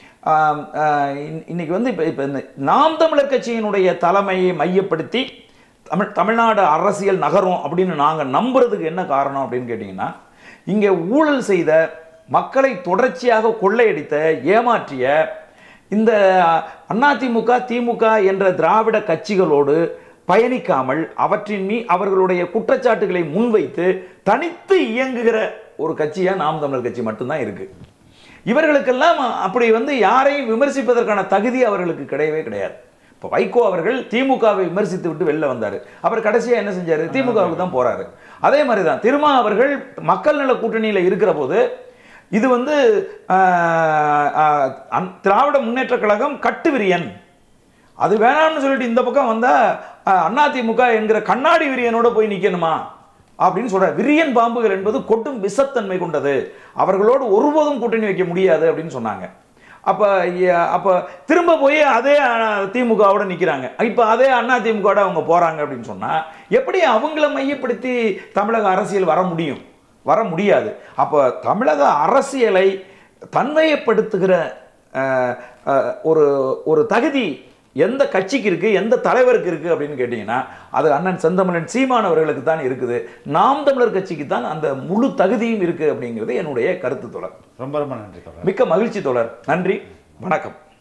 இன்னைக்கு வந்து இப்போ இப்போ இந்த நாம் தமிழர் கட்சியினுடைய தலைமையை மையப்படுத்தி தமிழ் தமிழ்நாடு அரசியல் நகரும் அப்படின்னு நாங்கள் நம்புறதுக்கு என்ன காரணம் அப்படின்னு கேட்டிங்கன்னா, இங்கே ஊழல் செய்த, மக்களை தொடர்ச்சியாக கொள்ளையடித்த, ஏமாற்றிய இந்த அதிமுக, திமுக என்ற திராவிட கட்சிகளோடு பயணிக்காமல் அவற்றின் மீ அவர்களுடைய குற்றச்சாட்டுகளை முன்வைத்து தனித்து இயங்குகிற ஒரு கட்சியாக நாம் தமிழர் கட்சி மட்டும்தான் இருக்கு. இவர்களுக்கெல்லாம் அப்படி வந்து யாரையும் விமர்சிப்பதற்கான தகுதி அவர்களுக்கு கிடையவே கிடையாது. இப்போ வைகோ அவர்கள் திமுகவை விமர்சித்து விட்டு வெளில வந்தார். அவர் கடைசியாக என்ன செஞ்சார்? திமுகவுக்கு தான் போறாரு. அதே மாதிரி தான் திருமா அவர்கள் மக்கள் நல கூட்டணியில் இருக்கிற போது இது வந்து திராவிட முன்னேற்ற கழகம் கட்டுவிரியன், அது வேணாம்னு சொல்லிட்டு இந்த பக்கம் வந்தா அதிமுக என்கிற கண்ணாடி விரியனோட போய் நிற்கணுமா அப்படின்னு சொல்ற. விரியன் பாம்புகள் என்பது கொட்டும் விஷத்தன்மை கொண்டது, அவர்களோடு ஒருபோதும் கூட்டணி வைக்க முடியாது அப்படின்னு சொன்னாங்க. அப்போ அப்போ திரும்ப போய் அதே திமுகவோட நிற்கிறாங்க. இப்போ அதே அண்ணா திமுகவோட அவங்க போகிறாங்க அப்படின்னு சொன்னால் எப்படி அவங்கள மையப்படுத்தி தமிழக அரசியல் வர முடியும்? வர முடியாது. அப்போ தமிழக அரசியலை தன்மையப்படுத்துகிற அஹ், அஹ், ஒரு ஒரு தகுதி எந்த கட்சிக்கு இருக்கு, எந்த தலைவருக்கு இருக்கு அப்படின்னு கேட்டீங்கன்னா அது அண்ணன் செந்தமிழன் சீமான் அவர்களுக்கு தான் இருக்குது. நாம் தமிழர் கட்சிக்கு தான் அந்த முழு தகுதியும் இருக்கு அப்படிங்கிறது என்னுடைய கருத்து தோழர். ரொம்ப ரொம்ப நன்றி தோழர். மிக்க மகிழ்ச்சி தோழர். நன்றி, வணக்கம்.